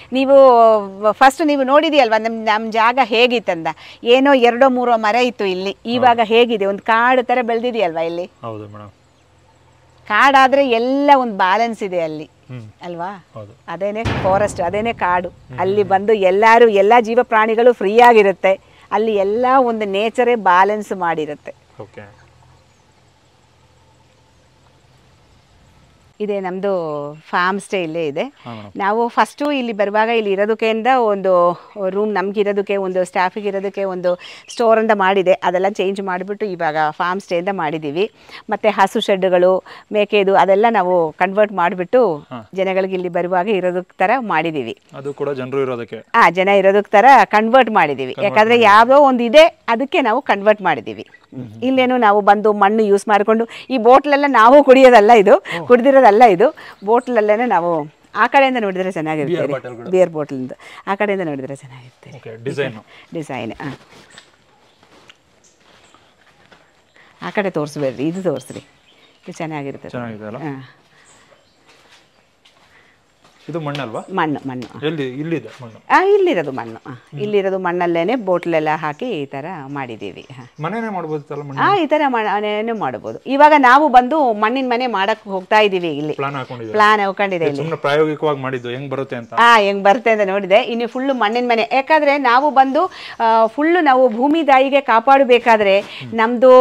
ನೀವು ಫಸ್ಟ್ ನೀವು ನೋಡಿದೆಯಲ್ವಾ ನಮ್ಮ ಜಾಗ ಹೇಗಿತ್ತಂದ, ಏನೋ 2-3 ಮರ ಇತ್ತು ಇಲ್ಲಿ, ಇವಾಗ ಹೇಗಿದೆ, ಒಂದು ಕಾಡು ಥರ ಬೆಳೆದಿದೆಯಲ್ವಾ ಇಲ್ಲಿ. ಹೌದು ಮೇಡಮ್. ಕಾಡಾದರೆ ಎಲ್ಲ ಒಂದು ಬ್ಯಾಲೆನ್ಸ್ ಇದೆ ಅಲ್ಲಿ ಅಲ್ವಾ. ಅದೇನೇ ಫಾರೆಸ್ಟ್, ಅದೇನೇ ಕಾಡು. ಅಲ್ಲಿ ಬಂದು ಎಲ್ಲರೂ ಎಲ್ಲ ಜೀವ ಪ್ರಾಣಿಗಳು ಫ್ರೀ ಆಗಿರುತ್ತೆ. ಅಲ್ಲಿ ಎಲ್ಲ ಒಂದು ನೇಚರೇ ಬ್ಯಾಲೆನ್ಸ್ ಮಾಡಿರುತ್ತೆ. ಓಕೆ. ಇದೆ ನಮ್ಮದು ಫಾರ್ಮ್ ಸ್ಟೇ ಇಲ್ಲೇ ಇದೆ. ನಾವು ಫಸ್ಟು ಇಲ್ಲಿ ಬರುವಾಗ ಇಲ್ಲಿ ಇರೋದಕ್ಕೆಂದ ಒಂದು ರೂಮ್ ನಮಗಿರೋದಕ್ಕೆ, ಒಂದು ಸ್ಟಾಫಿಗೆ ಇರೋದಕ್ಕೆ ಒಂದು ಸ್ಟೋರ್ ಅಂತ ಮಾಡಿದೆ. ಅದೆಲ್ಲ ಚೇಂಜ್ ಮಾಡಿಬಿಟ್ಟು ಇವಾಗ ಫಾರ್ಮ್ ಸ್ಟೇಯಿಂದ ಮಾಡಿದ್ದೀವಿ. ಮತ್ತು ಹಸು ಶೆಡ್ಡುಗಳು, ಮೇಕೆದು ಅದೆಲ್ಲ ನಾವು ಕನ್ವರ್ಟ್ ಮಾಡಿಬಿಟ್ಟು ಜನಗಳಿಗೆ ಇಲ್ಲಿ ಬರುವಾಗ ಇರೋದಕ್ಕೆ ಥರ ಮಾಡಿದ್ದೀವಿ. ಅದು ಕೂಡ ಜನರು ಇರೋದಕ್ಕೆ, ಜನ ಇರೋದಕ್ಕೆ ಥರ ಕನ್ವರ್ಟ್ ಮಾಡಿದ್ದೀವಿ. ಯಾಕಂದರೆ ಯಾವುದೋ ಒಂದು ಇದೆ, ಅದಕ್ಕೆ ನಾವು ಕನ್ವರ್ಟ್ ಮಾಡಿದ್ದೀವಿ. ಇಲ್ಲೇನು ನಾವು ಬಂದು ಮಣ್ಣು ಯೂಸ್ ಮಾಡಿಕೊಂಡು, ಈ ಬೋಟ್ಲೆಲ್ಲ ನಾವು ಕುಡಿಯೋದಲ್ಲ, ಇದು ಕುಡಿದಿರೋದಲ್ಲ, ಇದು ಬೋಟ್ಲಲ್ಲೇ ನಾವು ಆ ಕಡೆಯಿಂದ ನೋಡಿದರೆ ಚೆನ್ನಾಗಿರುತ್ತೆ. ಬಿಯರ್ ಬಾಟಲಿಂದ ಆ ಕಡೆಯಿಂದ ನೋಡಿದರೆ ಚೆನ್ನಾಗಿರುತ್ತೆ. ಡಿಸೈನ್ ಆ ಕಡೆ ತೋರಿಸ್ಬೇಡ್ರಿ, ಇದು ತೋರಿಸ್ರಿ, ಇದು ಚೆನ್ನಾಗಿರುತ್ತೆ. ಹಾಂ, ಇದು ಮಣ್ಣಲ್ವಾ? ಮಣ್ಣು ಇಲ್ಲಿದೆ ಮಣ್ಣು. ಇಲ್ಲಿರೋದು ಮಣ್ಣು. ಇಲ್ಲಿರೋದು ಮಣ್ಣಲ್ಲೇನೆ ಬೋಟ್ಲೆಲ್ಲ ಹಾಕಿ ಈ ಥರ ಮಾಡಿದ್ದೀವಿ. ಮನೆನೇ ಮಾಡ್ಬೋದು. ಈ ಥರ ಮನೆಯೂ ಮಾಡ್ಬೋದು. ಇವಾಗ ನಾವು ಬಂದು ಮಣ್ಣಿನ ಮನೆ ಮಾಡಕ್ಕೆ ಹೋಗ್ತಾ ಇದ್ದೀವಿ. ಇಲ್ಲಿ ಪ್ಲಾನ್ ಹಾಕೊಂಡಿದೆ. ಪ್ರಾಯೋಗಿಕವಾಗಿ ಮಾಡಿದ್ದು ಹೆಂಗ್ ಬರುತ್ತೆ ಅಂತ. ಹೆಂಗ್ ಬರುತ್ತೆ ಅಂತ ನೋಡಿದೆ. ಇನ್ನು ಫುಲ್ಲು ಮಣ್ಣಿನ ಮನೆ. ಯಾಕಂದರೆ ನಾವು ಬಂದು ಫುಲ್ಲು ನಾವು ಭೂಮಿ ತಾಯಿಗೆ ಕಾಪಾಡಬೇಕಾದ್ರೆ ನಮ್ಮದು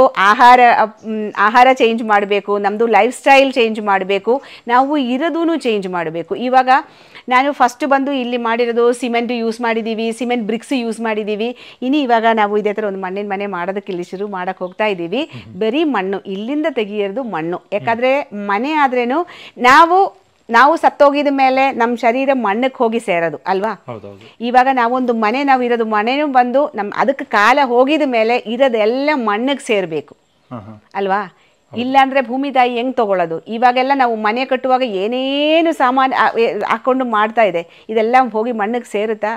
ಆಹಾರ ಚೇಂಜ್ ಮಾಡಬೇಕು, ನಮ್ಮದು ಲೈಫ್ ಸ್ಟೈಲ್ ಚೇಂಜ್ ಮಾಡಬೇಕು, ನಾವು ಇರೋದೂ ಚೇಂಜ್ ಮಾಡಬೇಕು. ಇವಾಗ ನಾನು ಫಸ್ಟ್ ಬಂದು ಇಲ್ಲಿ ಮಾಡಿರೋದು ಸಿಮೆಂಟ್ ಯೂಸ್ ಮಾಡಿದ್ದೀವಿ, ಸಿಮೆಂಟ್ ಬ್ರಿಕ್ಸ್ ಯೂಸ್ ಮಾಡಿದ್ದೀವಿ. ಇವಾಗ ನಾವು ಇದೇ ಥರ ಒಂದು ಮಣ್ಣಿನ ಮನೆ ಮಾಡೋದಕ್ಕೆ ಇಲ್ಲಿ ಶುರು ಮಾಡೋಕ್ಕೆ ಹೋಗ್ತಾ ಇದ್ದೀವಿ. ಬರೀ ಮಣ್ಣು, ಇಲ್ಲಿಂದ ತೆಗಿಯೋದು ಮಣ್ಣು. ಯಾಕಂದರೆ ಮನೆ ಆದ್ರೇನು ನಾವು ಸತ್ತೋಗಿದ ಮೇಲೆ ನಮ್ಮ ಶರೀರ ಮಣ್ಣಕ್ಕೆ ಹೋಗಿ ಸೇರೋದು ಅಲ್ವಾ. ಇವಾಗ ನಾವೊಂದು ನಾವು ಇರೋದು ಮನೆನೂ ಬಂದು ಅದಕ್ಕೆ ಕಾಲ ಹೋಗಿದ ಮೇಲೆ ಇರೋದೆಲ್ಲ ಮಣ್ಣಿಗೆ ಸೇರಬೇಕು ಅಲ್ವಾ. ಇಲ್ಲಾಂದರೆ ಭೂಮಿ ತಾಯಿ ಹೆಂಗೆ ತೊಗೊಳ್ಳೋದು. ಇವಾಗೆಲ್ಲ ನಾವು ಮನೆ ಕಟ್ಟುವಾಗ ಏನೇನು ಸಾಮಾನು ಹಾಕ್ಕೊಂಡು ಮಾಡ್ತಾ ಇದೆ, ಇದೆಲ್ಲ ಹೋಗಿ ಮಣ್ಣಿಗೆ ಸೇರುತ್ತಾ?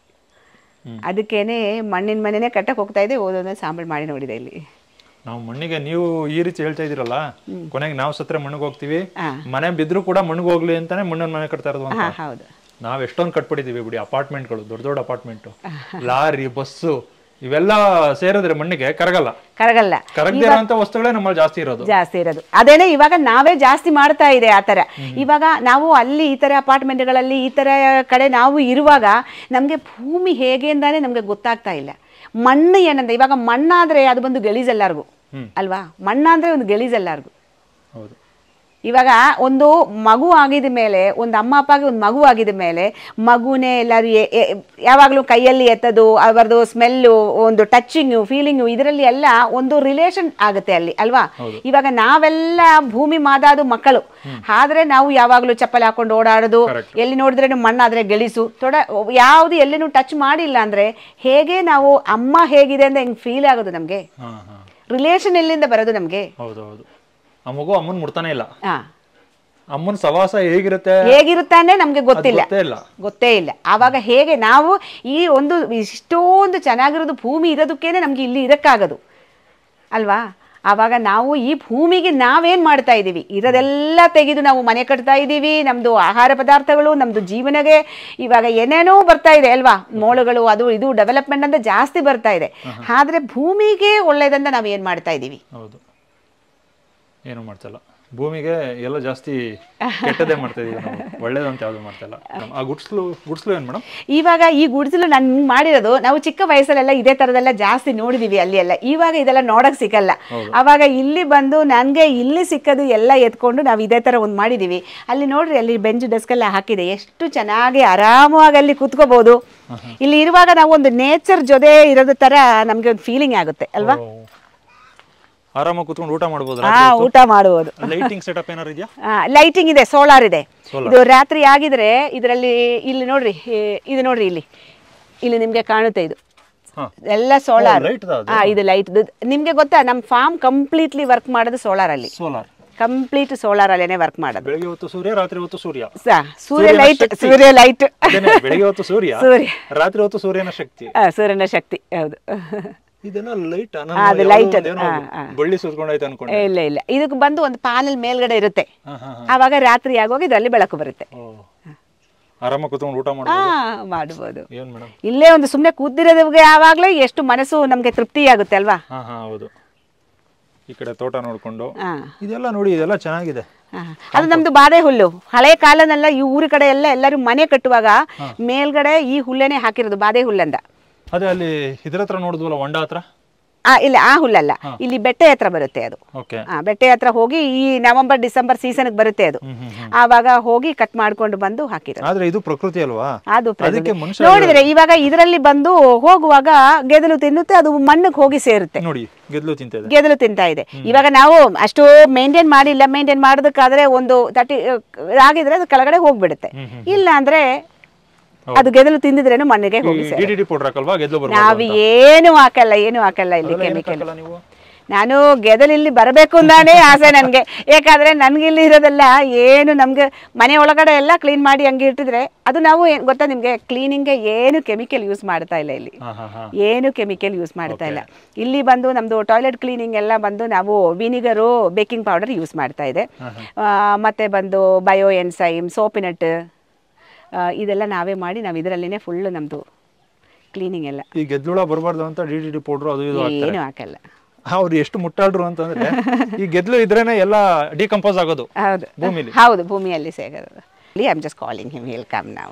ಅದಕ್ಕೇನೆ ಮಣ್ಣಿನ ಮನೆನೇ ಕಟ್ಟಕ್ಕೆ ಹೋಗ್ತಾ ಇದೆ. ಓದೋದನ್ನ ಸಾಂಬಾರು ಮಾಡಿ ನೋಡಿದೆ ಇಲ್ಲಿ. ನಾವು ಮಣ್ಣಿಗೆ ನೀವು ಈ ರೀತಿ ಹೇಳ್ತಾ ಇದೀರಲ್ಲ, ಕೊನೆಗೆ ನಾವು ಸತ್ರೆ ಮಣ್ಣಿಗೆ ಹೋಗ್ತೀವಿ, ಮನೆ ಬಿದ್ರು ಕೂಡ ಮಣ್ಣಿಗೆ ಹೋಗ್ಲಿ ಅಂತಾನೆ ಮಣ್ಣಿನ ಮನೆ ಕಟ್ತಾ ಇರೋದು ಅಂತ. ಹೌದು, ನಾವ್ ಎಷ್ಟೊಂದು ಕಟ್ಬಿಟ್ಟಿದೀವಿ ಬಿಡಿ. ಅಪಾರ್ಟ್ಮೆಂಟ್ಗಳು, ದೊಡ್ಡ ಅಪಾರ್ಟ್ಮೆಂಟ್, ಲಾರಿ, ಬಸ್ಸು ಇವೆಲ್ಲ ಸೇರಿದ್ರೆ ಮಣ್ಣಿಗೆ ಕರಗಲ್ಲ. ಕರಗದಿರೋಂಥ ವಸ್ತುಗಳೇ ನಮ್ಮಲ್ಲಿ ಜಾಸ್ತಿ ಇರೋದು. ಅದೇನೆ ಇವಾಗ ನಾವೇ ಜಾಸ್ತಿ ಮಾಡ್ತಾ ಇದೆ ಆ ಥರ. ಇವಾಗ ನಾವು ಅಲ್ಲಿ ಈ ಥರ ಅಪಾರ್ಟ್ಮೆಂಟ್ಗಳಲ್ಲಿ ಈ ಥರ ಕಡೆ ನಾವು ಇರುವಾಗ ನಮಗೆ ಭೂಮಿ ಹೇಗೆ ಅಂತಾನೆ ನಮಗೆ ಗೊತ್ತಾಗ್ತಾ ಇಲ್ಲ. ಮಣ್ಣು ಏನಂದ, ಇವಾಗ ಮಣ್ಣಾದ್ರೆ ಅದು ಬಂದು ಗಲೀಜೆಲ್ಲಾರ್ಗು ಅಲ್ವಾ. ಮಣ್ಣಾದ್ರೆ ಒಂದು ಗಲೀಜೆಲ್ಲಾರ್ಗು. ಇವಾಗ ಒಂದು ಮಗು ಆಗಿದ ಮೇಲೆ, ಒಂದು ಅಮ್ಮ ಅಪ್ಪಗೆ ಒಂದು ಮಗು ಆಗಿದ ಮೇಲೆ ಮಗುನೇ ಎಲ್ಲರೂ ಯಾವಾಗಲೂ ಕೈಯಲ್ಲಿ ಎತ್ತೋದು, ಅವರದು ಸ್ಮೆಲ್ಲು, ಒಂದು ಟಚ್ಚಿಂಗು, ಫೀಲಿಂಗು, ಇದರಲ್ಲಿ ಎಲ್ಲ ಒಂದು ರಿಲೇಷನ್ ಆಗುತ್ತೆ ಅಲ್ಲಿ ಅಲ್ವಾ. ಇವಾಗ ನಾವೆಲ್ಲ ಭೂಮಿ ಮಾದಾದು ಮಕ್ಕಳು, ಆದ್ರೆ ನಾವು ಯಾವಾಗಲೂ ಚಪ್ಪಲಿ ಹಾಕೊಂಡು ಓಡಾಡೋದು, ಎಲ್ಲಿ ನೋಡಿದ್ರೆ ಮಣ್ಣಾದ್ರೆ ಗೆಳಿಸು ಯಾವುದು ಎಲ್ಲಿನೂ ಟಚ್ ಮಾಡಿಲ್ಲ ಅಂದ್ರೆ ಹೇಗೆ ನಾವು ಅಮ್ಮ ಹೇಗಿದೆ ಅಂತ ಹೆಂಗೆ ಫೀಲ್ ಆಗೋದು ನಮಗೆ. ರಿಲೇಷನ್ ಎಲ್ಲಿಂದ ಬರೋದು ನಮಗೆ. ಆ ಮಗು ಅಮ್ಮನ್ ಮುಟ್ತಾನೆ ಇಲ್ಲ. ಅಮ್ಮನ ಸವಾಸ ಹೇಗಿರುತ್ತಾನೆ ನಮ್ಗೆ ಗೊತ್ತೇ ಇಲ್ಲ. ಆವಾಗ ಹೇಗೆ ನಾವು ಈ ಒಂದು ಇಷ್ಟೊಂದು ಚೆನ್ನಾಗಿರೋದು ಭೂಮಿ ಇರೋದಕ್ಕೇನೆ ನಮ್ಗೆ ಇಲ್ಲಿ ಇರಕ್ಕಾಗದು ಅಲ್ವಾ. ಆವಾಗ ನಾವು ಈ ಭೂಮಿಗೆ ನಾವೇನ್ ಮಾಡ್ತಾ ಇದ್ದೀವಿ, ಇರೋದೆಲ್ಲ ತೆಗೆದು ನಾವು ಮನೆ ಕಟ್ತಾ ಇದ್ದೀವಿ. ನಮ್ದು ಆಹಾರ ಪದಾರ್ಥಗಳು, ನಮ್ದು ಜೀವನಗೆ ಇವಾಗ ಏನೇನೋ ಬರ್ತಾ ಇದೆ ಅಲ್ವಾ. ಮೋಳುಗಳು, ಅದು ಇದು ಡೆವಲಪ್ಮೆಂಟ್ ಅಂತ ಜಾಸ್ತಿ ಬರ್ತಾ ಇದೆ. ಆದ್ರೆ ಭೂಮಿಗೆ ಒಳ್ಳೇದಂತ ನಾವ್ ಏನ್ ಮಾಡ್ತಾ ಇದ್ದೀವಿ? ಏನು ಮಾಡ್ತಲ್ಲ. ಭೂಮಿಗೆ ಎಲ್ಲ ಜಾಸ್ತಿ ಕೆಟ್ಟದೇ ಮಾಡ್ತಾ ಇದೀವಿ ನಾವು, ಒಳ್ಳೇದಂತ ಯಾವುದು ಮಾಡ್ತಾ ಇಲ್ಲ. ಆ ಗುಡ್ಸ್ಲು ಏನು ಮೇಡಮ್? ಇವಾಗ ಈ ಗುಡ್ಸ್ಲು ನಾನು ಮಾಡಿರೋದು ನಾವು ಚಿಕ್ಕ ವಯಸ್ಸಲ್ಲೆಲ್ಲ ಇದೇ ಥರದೆಲ್ಲ ಜಾಸ್ತಿ ನೋಡಿದೀವಿ ಅಲ್ಲಿ ಎಲ್ಲ. ಇವಾಗ ಇದೆಲ್ಲ ನೋಡಕ್ ಸಿಕ್ಕಲ್ಲ. ಅವಾಗ ಇಲ್ಲಿ ಬಂದು ನನಗೆ ಇಲ್ಲಿ ಸಿಕ್ಕದು ಎಲ್ಲ ಎತ್ಕೊಂಡು ನಾವು ಇದೇ ಥರ ಒಂದು ಮಾಡಿದ್ದೀವಿ. ಅಲ್ಲಿ ನೋಡ್ರಿ, ಅಲ್ಲಿ ಬೆಂಚ್ ಡೆಸ್ಕ್ ಎಲ್ಲ ಹಾಕಿದೆ, ಎಷ್ಟು ಚೆನ್ನಾಗಿ ಆರಾಮವಾಗಿ ಅಲ್ಲಿ ಕೂತ್ಕೋಬಹುದು. ಇಲ್ಲಿ ಇರುವಾಗ ನಾವು ಒಂದು ನೇಚರ್ ಜೊತೆ ಇರೋದು ಥರ ನಮಗೆ ಒಂದು ಫೀಲಿಂಗ್ ಆಗುತ್ತೆ ಅಲ್ವಾ. ಆರಾಮಾಗಿ ಕೂತ್ಕೊಂಡು ಊಟ ಮಾಡಬಹುದು. ಊಟ ಮಾಡಬಹುದು. ಲೈಟಿಂಗ್ ಸೆಟಪ್ ಏನಾರು ಇದೆಯಾ? ಲೈಟಿಂಗ್ ಇದೆ, ಸೋಲಾರ್ ಇದೆ. ಇದು ರಾತ್ರಿ ಆಗಿದ್ರೆ ಇದರಲ್ಲಿ ಇಲ್ಲಿ ನೋಡ್ರಿ, ಇದು ನೋಡ್ರಿ, ಇಲ್ಲಿ ನಿಮ್ಗೆ ಕಾಣುತ್ತೆ, ಇದು ಎಲ್ಲ ಸೋಲಾರ್. ಇದು ಲೈಟ್ ನಿಮ್ಗೆ ಗೊತ್ತಾ, ನಮ್ಮ ಫಾರ್ಮ್ ಕಂಪ್ಲೀಟ್ಲಿ ವರ್ಕ್ ಮಾಡೋದು ಸೋಲಾರ್ ಅಲ್ಲಿ. ಕಂಪ್ಲೀಟ್ ಸೋಲಾರ್ ಅಲ್ಲೇನೆ ವರ್ಕ್ ಮಾಡೋದು. ಬೆಳಗ್ಗೆ ಹೊತ್ತು ಸೂರ್ಯ, ರಾತ್ರಿ ಹೊತ್ತು ಸೂರ್ಯ. ಸೂರ್ಯ ಲೈಟ್. ಬೆಳಗ್ಗೆ ಹೊತ್ತು ಸೂರ್ಯ, ರಾತ್ರಿ ಹೊತ್ತು ಸೂರ್ಯನ ಶಕ್ತಿ. ಸೂರ್ಯನ ಶಕ್ತಿ, ಹೌದು. ಇಲ್ಲ, ಇದಕ್ಕೆ ಬಂದು ಒಂದು ಪ್ಯಾನೆಲ್ ಮೇಲ್ಗಡೆ ಇರುತ್ತೆ. ಆವಾಗ ರಾತ್ರಿ ಆಗೋಗಿ ಇದರಲ್ಲಿ ಬೆಳಕು ಬರುತ್ತೆ. ಆರಾಮಾಗಿ ಕೂತ್ಕೊಂಡು ಊಟ ಮಾಡ್ಬೋದು. ಮಾಡ್ಬೋದು. ಏನ್ ಮೇಡಮ್, ಇಲ್ಲೇ ಒಂದು ಸುಮ್ಮನೆ ಕೂತಿರೋದಕ್ಕೆ ಯಾವಾಗಲೂ ಎಷ್ಟು ಮನಸ್ಸು ನಮಗೆ ತೃಪ್ತಿ ಆಗುತ್ತೆ ಅಲ್ವಾ. ಹೌದು. ಈ ಕಡೆ ತೋಟ ನೋಡ್ಕೊಂಡು ಇದೆಲ್ಲ ನೋಡಿ, ಇದೆಲ್ಲ ಚೆನ್ನಾಗಿದೆ. ಅದು ನಮ್ದು ಬಾದೆ ಹುಲ್ಲು. ಹಳೆ ಕಾಲನೆಲ್ಲ ಈ ಊರ ಕಡೆ ಎಲ್ಲ ಎಲ್ಲರೂ ಮನೆ ಕಟ್ಟುವಾಗ ಮೇಲ್ಗಡೆ ಈ ಹುಲ್ಲೇನೆ ಹಾಕಿರೋದು, ಬಾದೆ ಹುಲ್ಲಂದ. ಅದೇ ಅಲ್ಲಿ ಇದ್ರ ಹತ್ರ ನೋಡಿದ್ವಲ್ಲ, ಹೊಂಡ ಹತ್ರ. ಇಲ್ಲ, ಆ ಹುಲ್ಲಲ್ಲ, ಇಲ್ಲಿ ಬೆಟ್ಟೆ ಹತ್ರ ಬರುತ್ತೆ ಅದು. ಬೆಟ್ಟೆ ಹತ್ರ ಹೋಗಿ ಈ ನವೆಂಬರ್ ಡಿಸೆಂಬರ್ ಸೀಸನ್ ಬರುತ್ತೆ ಅದು. ಆವಾಗ ಹೋಗಿ ಕಟ್ ಮಾಡ್ಕೊಂಡು ಬಂದು ಹಾಕಿರೋದು. ಆದ್ರೆ ಇದು ಪ್ರಕೃತಿ ಅಲ್ವಾ, ಅದು ನೋಡಿದ್ರೆ ಇವಾಗ ಇದರಲ್ಲಿ ಬಂದು ಹೋಗುವಾಗ ಗೆದಲು ತಿನ್ನುತ್ತೆ, ಅದು ಮಣ್ಣಿಗೆ ಹೋಗಿ ಸೇರುತ್ತೆ ನೋಡಿ. ಗೆದಲು ತಿಂತಾ ಇದೆ. ಇವಾಗ ನಾವು ಅಷ್ಟು ಮೇಂಟೈನ್ ಮಾಡಿಲ್ಲ. ಮೇಂಟೈನ್ ಮಾಡೋದಕ್ಕಾದ್ರೆ ಒಂದು 30 ಆಗಿದ್ರೆ ಅದು ಕೆಳಗಡೆ ಹೋಗ್ಬಿಡುತ್ತೆ. ಇಲ್ಲ ಅಂದ್ರೆ ಅದು ಗೆದಲು ತಿಂದಿದ್ರೇನು ಮಣ್ಣಿಗೆ ಹೋಗಿ ನಾವು ಏನು ಹಾಕಲ್ಲ ಇಲ್ಲಿ ಕೆಮಿಕಲ್. ನಾನು ಗೆದಲಿಲ್ಲಿ ಬರಬೇಕು ಅಂತಾನೆ ಆಸೆ ನನಗೆ. ಯಾಕಂದ್ರೆ ನನ್ಗಿಲ್ಲಿ ಇರೋದೆಲ್ಲ ಏನು ನಮ್ಗೆ ಮನೆ ಒಳಗಡೆ ಎಲ್ಲ ಕ್ಲೀನ್ ಮಾಡಿ ಹಂಗೆ ಇಟ್ಟಿದ್ರೆ ಅದು ನಾವು ಗೊತ್ತಾ ನಿಮ್ಗೆ, ಕ್ಲೀನಿಂಗ್ಗೆ ಏನು ಕೆಮಿಕಲ್ ಯೂಸ್ ಮಾಡ್ತಾ ಇಲ್ಲ ಇಲ್ಲಿ, ಏನು ಕೆಮಿಕಲ್ ಯೂಸ್ ಮಾಡ್ತಾ ಇಲ್ಲ. ಇಲ್ಲಿ ಬಂದು ನಮ್ದು ಟಾಯ್ಲೆಟ್ ಕ್ಲೀನಿಂಗ್ ಎಲ್ಲ ಬಂದು ನಾವು ವಿನಿಗರು, ಬೇಕಿಂಗ್ ಪೌಡರ್ ಯೂಸ್ ಮಾಡ್ತಾ ಇದೆ. ಮತ್ತೆ ಬಂದು ಬಯೋ ಎನ್ಸೈಮ್, ಸೋಪಿನಟ್ ಇದೆಲ್ಲ ನಾವೇ ಮಾಡಿ ನಾವು ಇದರಲ್ಲಿನೇ ಫುಲ್ ನಮ್ದು ಕ್ಲೀನಿಂಗ್ ಎಲ್ಲ. ಈ ಗೆದ್ಲುಳ ಬರಬಾರ್ದು ಅಂತ DDT ಪೌಡರ್ ಅದು ಇದು ಏನು ಹಾಕಲ್ಲ. ಅವ್ರು ಎಷ್ಟು ಮುಟ್ಟಾಡ್ರು ಅಂತಂದ್ರೆ ಈ ಗೆದ್ಲು ಇದ್ರೇನೆ ಎಲ್ಲ ಡಿಕಂಪೋಸ್ ಆಗೋದು. ಹೌದು, ಭೂಮಿಯಲ್ಲಿ ಸೇರೋದು. I am just calling him, will come now.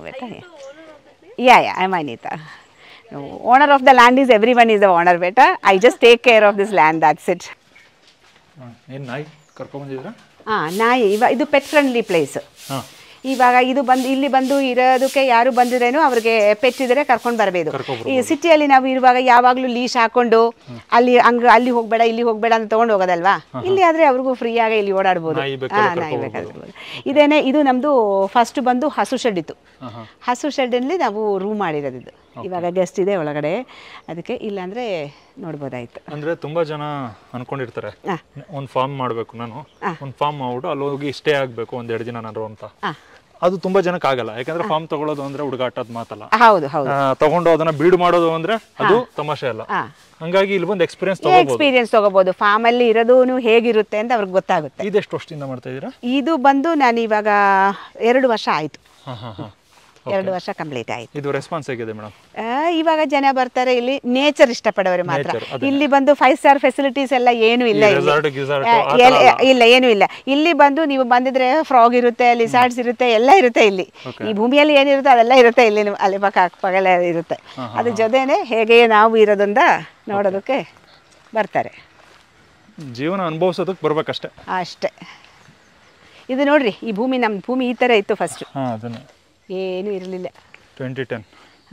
I am Anita. Owner of the land is everyone is the owner ಬೇಟಾ. I just take care of this land, that's it. ಏನು ನಾಯಿ ಕರ್ಕೊಂಡು ಬಂದಿದ್ರಾ? ನಾಯಿ ಇದು ಪೆಟ್ ಫ್ರೆಂಡ್ಲಿ ಪ್ಲೇಸ್. ಇವಾಗ ಇದು ಬಂದು ಇಲ್ಲಿ ಬಂದು ಇರೋದಕ್ಕೆ ಯಾರು ಬಂದಿರೇನು ಅವ್ರಿಗೆ ಪೆಟ್ ಇದ್ರೆ ಕರ್ಕೊಂಡು ಬರಬೇಕು. ಈ ಸಿಟಿಯಲ್ಲಿ ನಾವು ಇರುವಾಗ ಯಾವಾಗಲೂ ಲೀಶ್ ಹಾಕೊಂಡು ಅಲ್ಲಿ ಹೋಗ್ಬೇಡ ಇಲ್ಲಿ ಹೋಗ್ಬೇಡ ಅಂತ ತೊಗೊಂಡು ಹೋಗೋದಲ್ವಾ. ಇಲ್ಲಿ ಆದರೆ ಅವ್ರಿಗೂ ಫ್ರೀಯಾಗಿ ಇಲ್ಲಿ ಓಡಾಡ್ಬೋದು. ನಾಯಿ ಬೇಕಾಗಿರ್ಬೋದು. ಇದು ನಮ್ಮದು ಫಸ್ಟ್ ಬಂದು ಹಸು ಶೆಡ್ ಇತ್ತು. ಹಸು ಶೆಡ್ಡಲ್ಲಿ ನಾವು ರೂಮ್ ಮಾಡಿರೋದು. ಇದು ಇವಾಗ ಗೆಸ್ಟ್ ಇದೆ ಒಳಗಡೆ, ಅದಕ್ಕೆ ಇಲ್ಲಾಂದ್ರೆ ನೋಡ್ಬೋದಾಯ್ತು. ಅಂದ್ರೆ ತುಂಬಾ ಜನ ಅನ್ಕೊಂಡಿರ್ತಾರೆ ಒಂದು ಫಾರ್ಮ್ ಮಾಡಬೇಕು, ನಾನು ಒಂದು ಫಾರ್ಮ್ ಮಾಡ್ಬಿಟ್ಟು ಅಲ್ಲಿ ಹೋಗಿ ಸ್ಟೇ ಆಗಬೇಕು 1-2 ದಿನ ನಾನು ಅಂತ. ಅದು ತುಂಬಾ ಜನಕ್ಕೆ ಆಗಲ್ಲ. ಯಾಕಂದ್ರೆ ಫಾರ್ಮ್ ತಗೊಳ್ಳೋದು ಅಂದ್ರೆ ಹುಡುಗಾಟದ ಮಾತಲ್ಲ. ತಗೊಂಡು ಅದನ್ನ ಬೀಡ್ ಮಾಡೋದು ಅಂದ್ರೆ ಅದು ತಮಾಷೆ ಅಲ್ಲ. ಹಂಗಾಗಿ ಇಲ್ಲಿ ಬಂದು ಎಕ್ಸ್ಪೀರಿಯನ್ಸ್ ತಗೋಬಹುದು. ಫಾರ್ಮ್ ಅಲ್ಲಿ ಇರೋದು ಹೇಗಿರುತ್ತೆ ಅಂತ ಅವ್ರಿಗೆ ಗೊತ್ತಾಗುತ್ತೆ. ಇದೆಷ್ಟು ವರ್ಷದಿಂದ ಮಾಡ್ತಾ ಇದ್ದೀರಾ? ಇದು ಬಂದು ನಾನು ಇವಾಗ 2 ವರ್ಷ ಆಯ್ತು. 2 ವರ್ಷ ಕಂಪ್ಲೀಟ್ ಆಯ್ತು. ಇದು ರೆಸ್ಪಾನ್ಸ್ ಹೇಗಿದೆ ಮೇಡಮ್? ಇವಾಗ ಜನ ಬರ್ತಾರೆ, ಇಲ್ಲಿ ನೇಚರ್ ಇಷ್ಟಪಡೋರು ಮಾತ್ರ. ಇಲ್ಲಿ ಬಂದು 5 ಸ್ಟಾರ್ ಫೆಸಿಲಿಟೀಸ್ ಎಲ್ಲ ಏನು ಇಲ್ಲ, ಇಲ್ಲ ಏನು ಇಲ್ಲ. ಇಲ್ಲಿ ಬಂದು ನೀವು ಬಂದಿದ್ರೆ ಫ್ರಾಗ್ ಇರುತ್ತೆ, ಲಿಸಾರ್ಡ್ಸ್ ಇರುತ್ತೆ, ಎಲ್ಲ ಇರುತ್ತೆ ಇಲ್ಲಿ. ಈ ಭೂಮಿಯಲ್ಲಿ ಏನಿರುತ್ತೆ ಅದೆಲ್ಲ ಇರುತ್ತೆ ಇಲ್ಲಿ, ಅಲ್ಲಿ ಪಕ್ಕಪಕ್ಕಲ್ಲ ಇರುತ್ತೆ. ಅದ್ರ ಜೊತೆನೆ ಹೇಗೆ ನಾವು ಇರೋದ್ರಿಂದ ನೋಡೋದಕ್ಕೆ ಬರ್ತಾರೆ. ಜೀವನ ಅನುಭವಿಸೋದಕ್ಕೆ ಬರ್ಬೇಕಷ್ಟೇ, ಅಷ್ಟೇ. ಇದು ನೋಡ್ರಿ, ಈ ಭೂಮಿ ನಮ್ಮ ಭೂಮಿ ಈ ತರ ಇತ್ತು ಫಸ್ಟ್, ಏನು ಇರಲಿಲ್ಲ. 2010.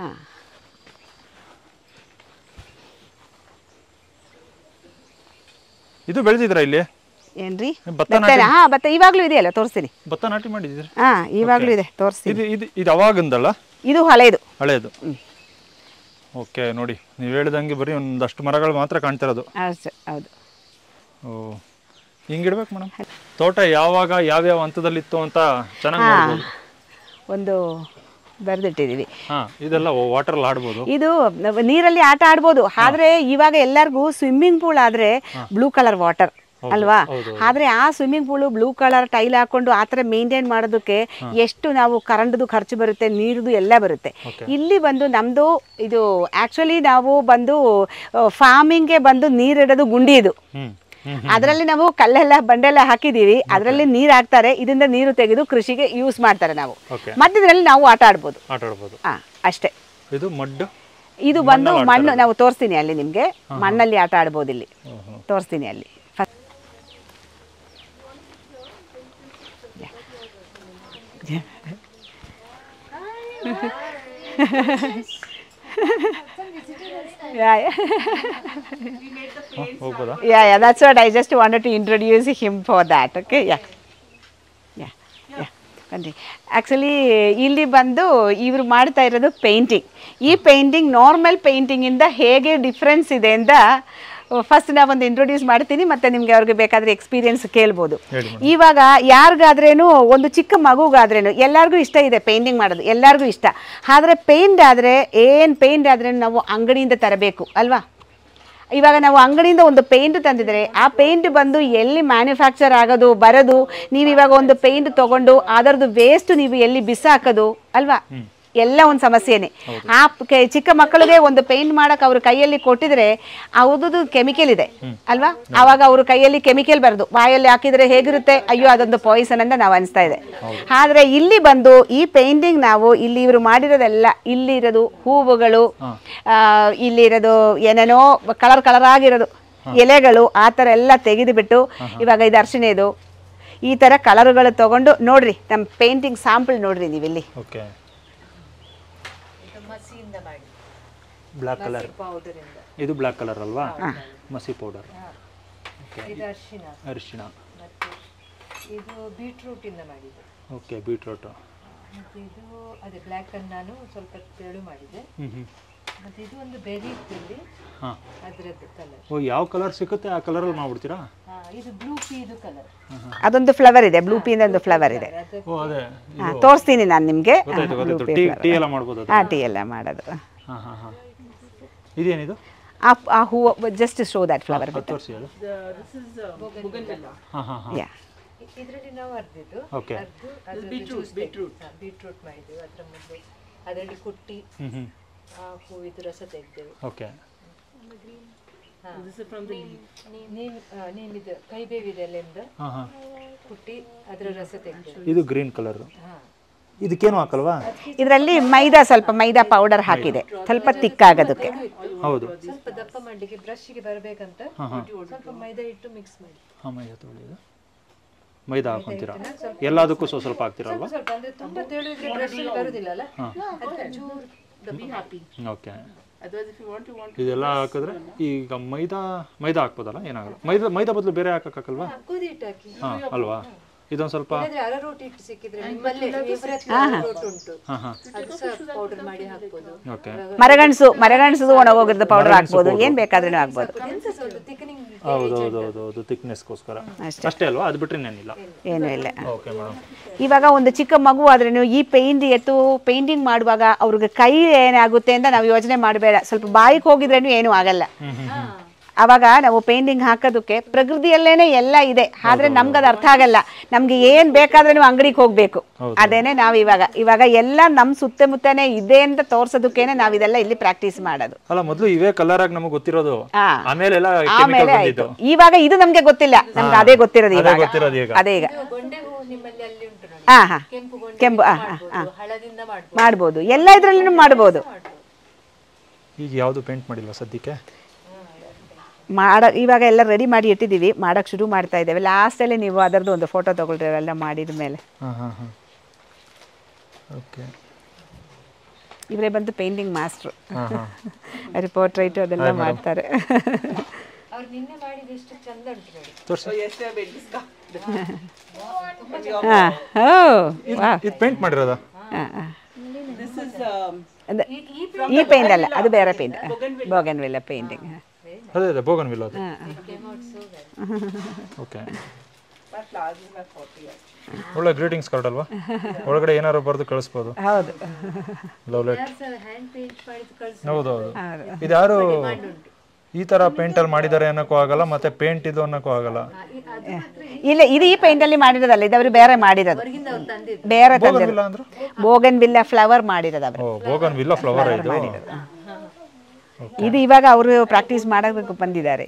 ಇದು ಬೆಳೆದಿದ್ರಾ ಇಲ್ಲಿ? ಏನ್ರಿ ಭತ್ತ ಇವಾಗ್ಲೂ ಇದೆಯಲ್ಲ, ತೋರಿಸ್ತೀನಿ. ಭತ್ತ ನಾಟಿ ಮಾಡಿದ್ದೀರಾ? ಇವಾಗ್ಲೂ ಇದೆ, ತೋರಿಸ್ತೀನಿ. ಇದು ಅವಾಗಿಂದಲ್ಲ? ಇದು ಹಳೇದು. ಓಕೆ, ನೋಡಿ ನೀವು ಹೇಳಿದಂಗೆ ಬರೀ ಒಂದಷ್ಟು ಮರಗಳು ಮಾತ್ರ ಕಾಣ್ತಿರೋದು. ಹೌದು. ಓ, ಹಿಂಗಿಡ್ಬೇಕು ಮೇಡಮ್. ತೋಟ ಯಾವಾಗ ಯಾವ್ಯಾವ ಹಂತದಲ್ಲಿತ್ತು ಅಂತ ಚೆನ್ನಾಗಿ ನೋಡ್ಬೋದು. ಒಂದು ಬರೆದಿಟ್ಟಿದ್ದೀವಿ. ಇದೆಲ್ಲ ವಾಟರ್ ಆಡ್ಬೋದು, ಇದು ನೀರಲ್ಲಿ ಆಟ ಆಡ್ಬೋದು. ಆದ್ರೆ ಇವಾಗ ಎಲ್ಲರಿಗೂ ಸ್ವಿಮ್ಮಿಂಗ್ ಪೂಲ್ ಆದ್ರೆ ಬ್ಲೂ ಕಲರ್ ವಾಟರ್ ಅಲ್ವಾ. ಆದ್ರೆ ಆ swimming pool blue colour tile ಹಾಕೊಂಡು ಆತರ ಮೇಂಟೈನ್ ಮಾಡೋದಕ್ಕೆ ಎಷ್ಟು ನಾವು ಕರೆಂಟ್ದು ಖರ್ಚು ಬರುತ್ತೆ, ನೀರ್ದು ಎಲ್ಲ ಬರುತ್ತೆ. ಇಲ್ಲಿ ಬಂದು ನಮ್ದು ಇದು ಆಕ್ಚುಲಿ ನಾವು ಬಂದು ಫಾರ್ಮಿಂಗ್ಗೆ ಬಂದು ನೀರಿಡೋದು ಗುಂಡಿ. ಇದು ಅದರಲ್ಲಿ ನಾವು ಕಲ್ಲೆಲ್ಲ ಬಂಡೆಲ್ಲ ಹಾಕಿದೀವಿ, ಅದರಲ್ಲಿ ನೀರು ಹಾಕ್ತಾರೆ. ಇದರಿಂದ ನೀರು ತೆಗೆದು ಕೃಷಿಗೆ ಯೂಸ್ ಮಾಡ್ತಾರೆ. ನಾವು ಮಧ್ಯದಲ್ಲಿ ನಾವು ಆಟ ಆಡ್ಬೋದು. ಅಷ್ಟೇ. ಇದು ಬಂದು ಮಣ್ಣು, ನಾವು ತೋರಿಸ್ತೀನಿ ಅಲ್ಲಿ ನಿಮ್ಗೆ. ಮಣ್ಣಲ್ಲಿ ಆಟ ಆಡ್ಬೋದು, ಇಲ್ಲಿ ತೋರಿಸ್ತೀನಿ ಅಲ್ಲಿ. That's what I just wanted to introduce him for that. Okay, yeah. Actually, ಇಲ್ಲಿ ಬಂದು ಇವರು ಮಾಡ್ತಾ ಇರೋದು ಪೇಂಟಿಂಗ್. ಈ ಪೇಂಟಿಂಗ್ ನಾರ್ಮಲ್ ಪೇಂಟಿಂಗ್ ಇಂದ ಹೇಗೆ ಡಿಫ್ರೆನ್ಸ್ ಇದೆ ಅಂತ ಫಸ್ಟ್ ನಾವೊಂದು ಇಂಟ್ರೊಡ್ಯೂಸ್ ಮಾಡ್ತೀನಿ, ಮತ್ತೆ ನಿಮ್ಗೆ ಅವ್ರಿಗೆ ಬೇಕಾದ್ರೆ ಎಕ್ಸ್ಪೀರಿಯನ್ಸ್ ಕೇಳ್ಬೋದು. ಇವಾಗ ಯಾರಿಗಾದ್ರೇನು, ಒಂದು ಚಿಕ್ಕ ಮಗುಗಾದ್ರೇನು ಎಲ್ಲರಿಗೂ ಇಷ್ಟ ಇದೆ ಪೇಂಟಿಂಗ್ ಮಾಡೋದು, ಎಲ್ಲರಿಗೂ ಇಷ್ಟ. ಆದರೆ ಪೇಂಟ್ ಆದ್ರೆ ನಾವು ಅಂಗಡಿಯಿಂದ ತರಬೇಕು ಅಲ್ವಾ. ಇವಾಗ ನಾವು ಅಂಗಡಿಯಿಂದ ಒಂದು ಪೇಂಟ್ ತಂದಿದ್ರೆ ಆ ಪೇಂಟ್ ಬಂದು ಎಲ್ಲಿ ಮ್ಯಾನುಫ್ಯಾಕ್ಚರ್ ಆಗೋದು ಬರೋದು, ನೀವು ಇವಾಗ ಒಂದು ಪೇಂಟ್ ತೊಗೊಂಡು ಅದರದ್ದು ವೇಸ್ಟ್ ನೀವು ಎಲ್ಲಿ ಬಿಸಾಕೋದು ಅಲ್ವಾ, ಎಲ್ಲ ಒಂದು ಸಮಸ್ಯೆನೇ. ಆ ಚಿಕ್ಕ ಮಕ್ಕಳಿಗೆ ಒಂದು ಪೇಂಟ್ ಮಾಡಕ್ಕೆ ಅವ್ರ ಕೈಯಲ್ಲಿ ಕೊಟ್ಟಿದ್ರೆ ಅವ್ರದ್ದು ಕೆಮಿಕಲ್ ಇದೆ ಅಲ್ವಾ, ಆವಾಗ ಅವ್ರ ಕೈಯಲ್ಲಿ ಕೆಮಿಕಲ್ ಬರೋದು, ಬಾಯಲ್ಲಿ ಹಾಕಿದ್ರೆ ಹೇಗಿರುತ್ತೆ, ಅಯ್ಯೋ ಅದೊಂದು ಪಾಯ್ಸನ್ ಅಂತ ನಾವು ಅನಿಸ್ತಾ ಇದೆ. ಆದರೆ ಇಲ್ಲಿ ಬಂದು ಈ ಪೇಂಟಿಂಗ್ ನಾವು ಇಲ್ಲಿ ಇವರು ಮಾಡಿರೋದೆಲ್ಲ, ಇಲ್ಲಿರೋದು ಹೂವುಗಳು, ಇಲ್ಲಿರೋದು ಏನೇನೋ ಕಲರ್ ಕಲರ್ ಆಗಿರೋದು ಎಲೆಗಳು, ಆ ಥರ ಎಲ್ಲ ತೆಗೆದುಬಿಟ್ಟು ಇವಾಗ ಇದು ಅರ್ಶಿಣೆದು ಈ ಥರ ಕಲರ್ಗಳು ತೊಗೊಂಡು ನೋಡ್ರಿ, ನಮ್ಮ ಪೇಂಟಿಂಗ್ ಸ್ಯಾಂಪಲ್ ನೋಡ್ರಿ ನೀವಿಲ್ಲಿ. ಬ್ಲಾಕ್ ಕಲರ್, ಇದು ಬ್ಲಾಕ್ ಕಲರ್ ಅಲ್ವಾ, ಮಸಿ ಪೌಡರ್. ಇದು ಅರಿಶಿಣ, ಇದು ಬೀಟ್ರೂಟ್ ಇಂದ ಮಾಡಿದೆ. Okay, beetroot. ಮತ್ತೆ ಇದು ಅದೇ ಬ್ಲ್ಯಾಕ್ ಅನ್ನು ನಾನು ಸ್ವಲ್ಪ ತೆಳು ಮಾಡಿದೆ. ಮತ್ತೆ ಇದು ಒಂದು ಬೆರಿ ಇತ್ತು, ಅದರದ್ದು ಕಲರ್. ಓ, ಯಾವ ಕಲರ್ ಸಿಗುತ್ತೆ ಆ ಕಲರ್ ಅಲ್ಲಿ ಮಾಡ್ಬಿಡ್ತೀರಾ? ಇದು ಬ್ಲೂ ಪೀ ಇದು ಕಲರ್. ಅದೊಂದು ಫ್ಲವರ್ ಇದೆ, ಬ್ಲೂ ಪೀ ಒಂದು ಫ್ಲವರ್ ಇದೆ. ಓ, ಅದೇ ತೋರಿಸ್ತೀನಿ ನಾನು ನಿಮಗೆ. ಟೀ ಎಲ್ಲ ಮಾಡ್ಬೋದು. ಟೀ ಎಲ್ಲ ಮಾಡೋದು. ಇದೇನಿದು? ಆ ಹೂವು ಜಸ್ಟ್ ಶೋ ದಟ್ ಫ್ಲವರ್. ತೋರಿಸಿ ಅದು. ಇದರಲ್ಲಿ ನಾವು ಅರ್ದಿದ್ದು ಬೀಟ್ರೂಟ್ ಮಾಡಿದ್ದೇವೆ. ಅದರ ಮುಂದೆ ಅದರಲ್ಲಿ ಕುಟ್ಟಿ ಹೂವಿದು ರಸ ತೆಗೆದೇವೆ. ಓಕೆ, ನೀಮಿದು ಕೈಬೇವಿದೆ ಎಲೆಯಿಂದ ಕುಟ್ಟಿ ಅದರ ರಸ ತೆಗೆದೇವೆ. ಇದು ಗ್ರೀನ್ ಕಲರ್. ಇದಕ್ಕೇನು ಹಾಕಲ್ವಾ? ಇದರಲ್ಲಿ ಮೈದಾ, ಸ್ವಲ್ಪ ಮೈದಾ ಪೌಡರ್ ಹಾಕಿದೆ, ಸ್ವಲ್ಪ ತಿಕ್ಕಾಗೋದಕ್ಕೆ. ಹೌದು, ಸ್ವಲ್ಪ ದಪ್ಪ ಮಾಡಲಿಕ್ಕೆ ಬ್ರಷ್ಗೆ ಬರಬೇಕಂತ ಸ್ವಲ್ಪ ಮೈದಾ ಇಟ್ಟು ಮಿಕ್ಸ್ ಮಾಡಿ. ಮೈದಾ ತೊಗೊಳ್ಳಿ, ಮೈದಾ ಹಾಕೊಂತೀರಾ? ಎಲ್ಲದಕ್ಕೂ ಸ್ವಲ್ಪ ಹಾಕ್ತಿರಲ್ವಾ? ಸ್ವಲ್ಪ ಅಂದ್ರೆ ತುಂಬಾ ತೆಳು ಇದ್ರೆ ಬ್ರಷ್ ಬರುದಿಲ್ಲ ಅಲ್ಲ, ಅದಕ್ಕೆ ಚೂರು ದಪ್ಪ ಹಾಕಿ. ಓಕೆ, ಇದೆಲ್ಲ ಹಾಕಿದ್ರೆ ಈಗ ಮೈದಾ ಹಾಕ್ಬೋದಲ್ಲ, ಏನಾಗಲ್ಲ. ಮೈದಾ ಬದಲು ಬೇರೆ ಹಾಕಕ್ಕಲ್ವಾ? ಗೋಧಿ ಹಿಟ್ಟು ಹಾಕಿ. ಅಲ್ವಾ? ಇದೊಂದು ಸ್ವಲ್ಪ ಅರರೋಟಿ ಹಿಟ್ಟು ಸಿಕ್ಕಿದ್ರೆ ನಿಮ್ಮಲ್ಲಿ ಅರರೋಟಿ ಉಂಟು, ಅದು ಸಹ ಪೌಡರ್ ಮಾಡಿ ಹಾಕ್ಬೋದು. ಮರಗಣಸು ಒಣಗೋಗಿರೋದು ಪೌಡರ್ ಹಾಕ್ಬೋದು, ಏನ್ ಬೇಕಾದ್ರೂ ಹಾಕ್ಬೋದು. ಹೌದು, ಥಿಕ್ನೆಸ್ಗೋಸ್ಕರ ಅಷ್ಟೇ ಅಲ್ವಾ? ಅದು ಬಿಟ್ರೆ ಏನಿಲ್ಲ, ಏನೂ ಇಲ್ಲ. Okay madam. ಇವಾಗ ಒಂದು ಚಿಕ್ಕ ಮಗು ಆದ್ರೂ ಈ ಪೇಂಟಿಂಗ್ ಮಾಡುವಾಗ ಅವ್ರಿಗೆ ಕೈ ಏನಾಗುತ್ತೆ ಅಂತ ನಾವು ಯೋಚನೆ ಮಾಡಬೇಡ. ಸ್ವಲ್ಪ ಬಾಯಿಗೆ ಹೋಗಿದ್ರೇನು ಏನೂ ಆಗಲ್ಲ. ಅವಾಗ ನಾವು ಪೇಂಟಿಂಗ್ ಹಾಕೋದಕ್ಕೆ ಪ್ರಕೃತಿಯಲ್ಲೇನೆ ಎಲ್ಲ ಇದೆ, ಆದ್ರೆ ನಮ್ಗೆ ಅದು ಅರ್ಥ ಆಗಲ್ಲ. ನಮ್ಗೆ ಏನ್ ಬೇಕಾದ್ರೆ ನೀವು ಅಂಗಡಿಗೆ ಹೋಗ್ಬೇಕು. ಅದೇನೆ ನಾವು ಇವಾಗ ಎಲ್ಲ ನಮ್ ಸುತ್ತಮುತ್ತನೇ ಇದೆ ಅಂತ ತೋರ್ಸೋದಕ್ಕೇನೆ ನಾವ್ ಇದೆಲ್ಲ ಇಲ್ಲಿ ಪ್ರಾಕ್ಟೀಸ್ ಮಾಡೋದು. ಅಲ್ಲ, ಮೊದಲು ಇವೇ ಕಲರ್ ಆಗಿ ನಮಗೆ ಗೊತ್ತಿರೋದು, ಆಮೇಲೆ ಆಯ್ತು. ಇವಾಗ ಇದು ನಮ್ಗೆ ಗೊತ್ತಿಲ್ಲ, ನಮ್ಗೆ ಅದೇ ಗೊತ್ತಿರೋದು ಇವಾಗ. ಅದೇ ಈಗ ಕೆಂಪು ಮಾಡ್ಬೋದು, ಎಲ್ಲ ಇದ್ರಲ್ಲೂ ಮಾಡ್ಬೋದು. ಈಗ ಯಾವ್ದು ಪೇಂಟ್ ಮಾಡಿಲ್ವಾ ಸದ್ಯಕ್ಕೆ? ಇವಾಗ ಎಲ್ಲ ರೆಡಿ ಮಾಡಿ ಇಟ್ಟಿದ್ದೀವಿ, ಮಾಡೋಕ್ಕೆ ಶುರು ಮಾಡ್ತಾ ಇದ್ದೇವೆ. ಲಾಸ್ಟಲ್ಲಿ ನೀವು ಅದರದ್ದು ಒಂದು ಫೋಟೋ ತಗೊಳ್ರಿ ಎಲ್ಲ ಮಾಡಿದ ಮೇಲೆ. ಇವರೇ ಬಂದು ಪೇಂಟಿಂಗ್ ಮಾಸ್ಟ್ರು, ರಿಪೋರ್ಟ್ರೈಟು ಅದೆಲ್ಲ ಮಾಡ್ತಾರೆ. ಈ ಪೇಂಟ್ ಅಲ್ಲ, ಅದು ಬೇರೆ ಪೇಂಟ್, ಬೋಗನ್ವಿಲ್ಲ ಪೇಂಟಿಂಗ್. ಅದೇ ಬೋಗನ್ವಿಲ್ಲ ಅದು. ಓಕೆ, ಒಳ್ಳೆ ಗ್ರೀಟಿಂಗ್ಸ್ ಕಾರ್ಡ್ ಅಲ್ವಾ? ಒಳಗಡೆ ಏನಾದ್ರು ಬರೆದು ಕಳಿಸ್ಬೋದು. ಹೌದು, ಲವ್ ಲೆಟರ್. ಹೌದು. ಇದು ಯಾರು ಈ ತರ ಪೇಂಟ್ ಅಲ್ಲಿ ಮಾಡಿದ್ದಾರೆ ಅನ್ನೋಕ್ಕೂ ಆಗಲ್ಲ, ಮತ್ತೆ ಪೇಂಟ್ ಇದು ಅನ್ನೋಕ್ಕೂ ಆಗಲ್ಲ. ಇಲ್ಲ, ಇದು ಈ ಪೇಂಟ್ ಅಲ್ಲಿ ಮಾಡಿರೋದಲ್ಲ, ಇದು ಅವರು ಬೇರೆ ಮಾಡಿರೋದು, ಬೇರೆ ತಂದಿರೋದು. ಬೋಗನ್ವಿಲ್ಲ ಫ್ಲವರ್ ಮಾಡಿರೋದು ಅವರು. ಬೋಗನ್ವಿಲ್ಲ ಫ್ಲವರ್ ಇದು. ಇದು ಇವಾಗ ಅವರು ಪ್ರಾಕ್ಟೀಸ್ ಮಾಡೋದಕ್ಕೆ ಬಂದಿದ್ದಾರೆ.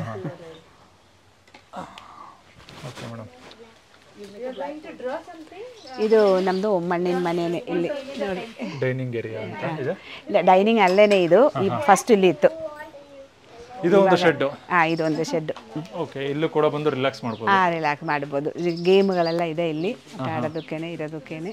ಇದು ನಮ್ದು ಮಣ್ಣಿನ ಮನೆನೇ, ಇಲ್ಲಿ ನೋಡಿ. ಡೈನಿಂಗ್ ಏರಿಯಾ ಅಂತ ಇದೆ. ಇಲ್ಲ, ಡೈನಿಂಗ್ ಅಲ್ಲೇನೆ ಇದು. ಫಸ್ಟ್ ಇಲ್ಲಿ ಇತ್ತು. ಇದು ಒಂದು ಶೆಡ್. ಇದೊಂದು ಶೆಡ್. ಓಕೆ, ಇಲ್ಲೂ ಕೂಡ ಬಂದು ರಿಲ್ಯಾಕ್ಸ್ ಮಾಡ್ಬೋದು. ರಿಲ್ಯಾಕ್ಸ್ ಮಾಡ್ಬೋದು. ಗೇಮ್ಗಳೆಲ್ಲ ಇದೆ ಇಲ್ಲಿ, ಆಡೋದಕ್ಕೇನೆ ಇರೋದಕ್ಕೇನೆ.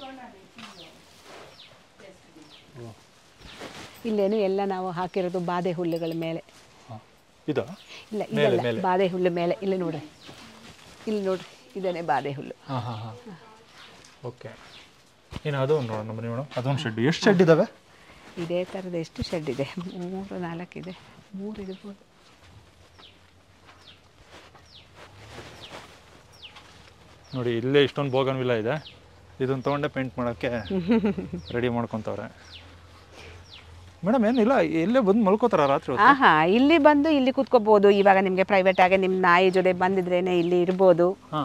ಇಲ್ಲೇನು ಎಲ್ಲ ನಾವು ಹಾಕಿರೋದು ಬಾದೆ ಹುಲ್ಲುಗಳ ಮೇಲೆ. ಇದು ಇಲ್ಲ, ಇದೆಲ್ಲ ಬಾದೆ ಹುಲ್ಲು ಮೇಲೆ. ಇಲ್ಲಿ ನೋಡ್ರಿ, ಇದೇನೆ ಬಾದೆ ಹುಲ್ಲು. ಓಕೆ, ಇನ್ನು ಅದು ನೋಡೋಣ ಬನ್ನಿ ಮೇಡಮ್. ಅದೊಂದು ಶೆಡ್. ಎಷ್ಟು ಶೆಡ್ ಇದಾವೆ? ಇದೇ ಥರದ ಎಷ್ಟು ಶೆಡ್ ಇದೆ? 3-4 ಇದೆ, 3 ಇರ್ಬೋದು. ನೋಡಿ, ಇಲ್ಲೇ ಇಷ್ಟೊಂದು ಬೋಗನ್ವಿಲ್ಲ ಇದೆ. ಇದನ್ನು ತೊಗೊಂಡೆ ಪೇಂಟ್ ಮಾಡೋಕ್ಕೆ ರೆಡಿ ಮಾಡ್ಕೊತವ್ರೆ. ಮೇಡಮ್ ಏನಿಲ್ಲ, ಇಲ್ಲೇ ಬಂದು ಮಲ್ಕೋತಾರ ರಾತ್ರಿ ಹೊತ್ತು? ಆಹಾ, ಇಲ್ಲಿ ಬಂದು ಇಲ್ಲಿ ಕೂತ್ಕೋಬಹುದು. ಇವಾಗ ನಿಮಗೆ ಪ್ರೈವೇಟ್ ಆಗಿ ನಿಮ್ಮ ನಾಯಿ ಜೊತೆ ಬಂದಿದ್ರೇನೆ ಇಲ್ಲಿ ಇರ್ಬೋದು. ಹಾಂ,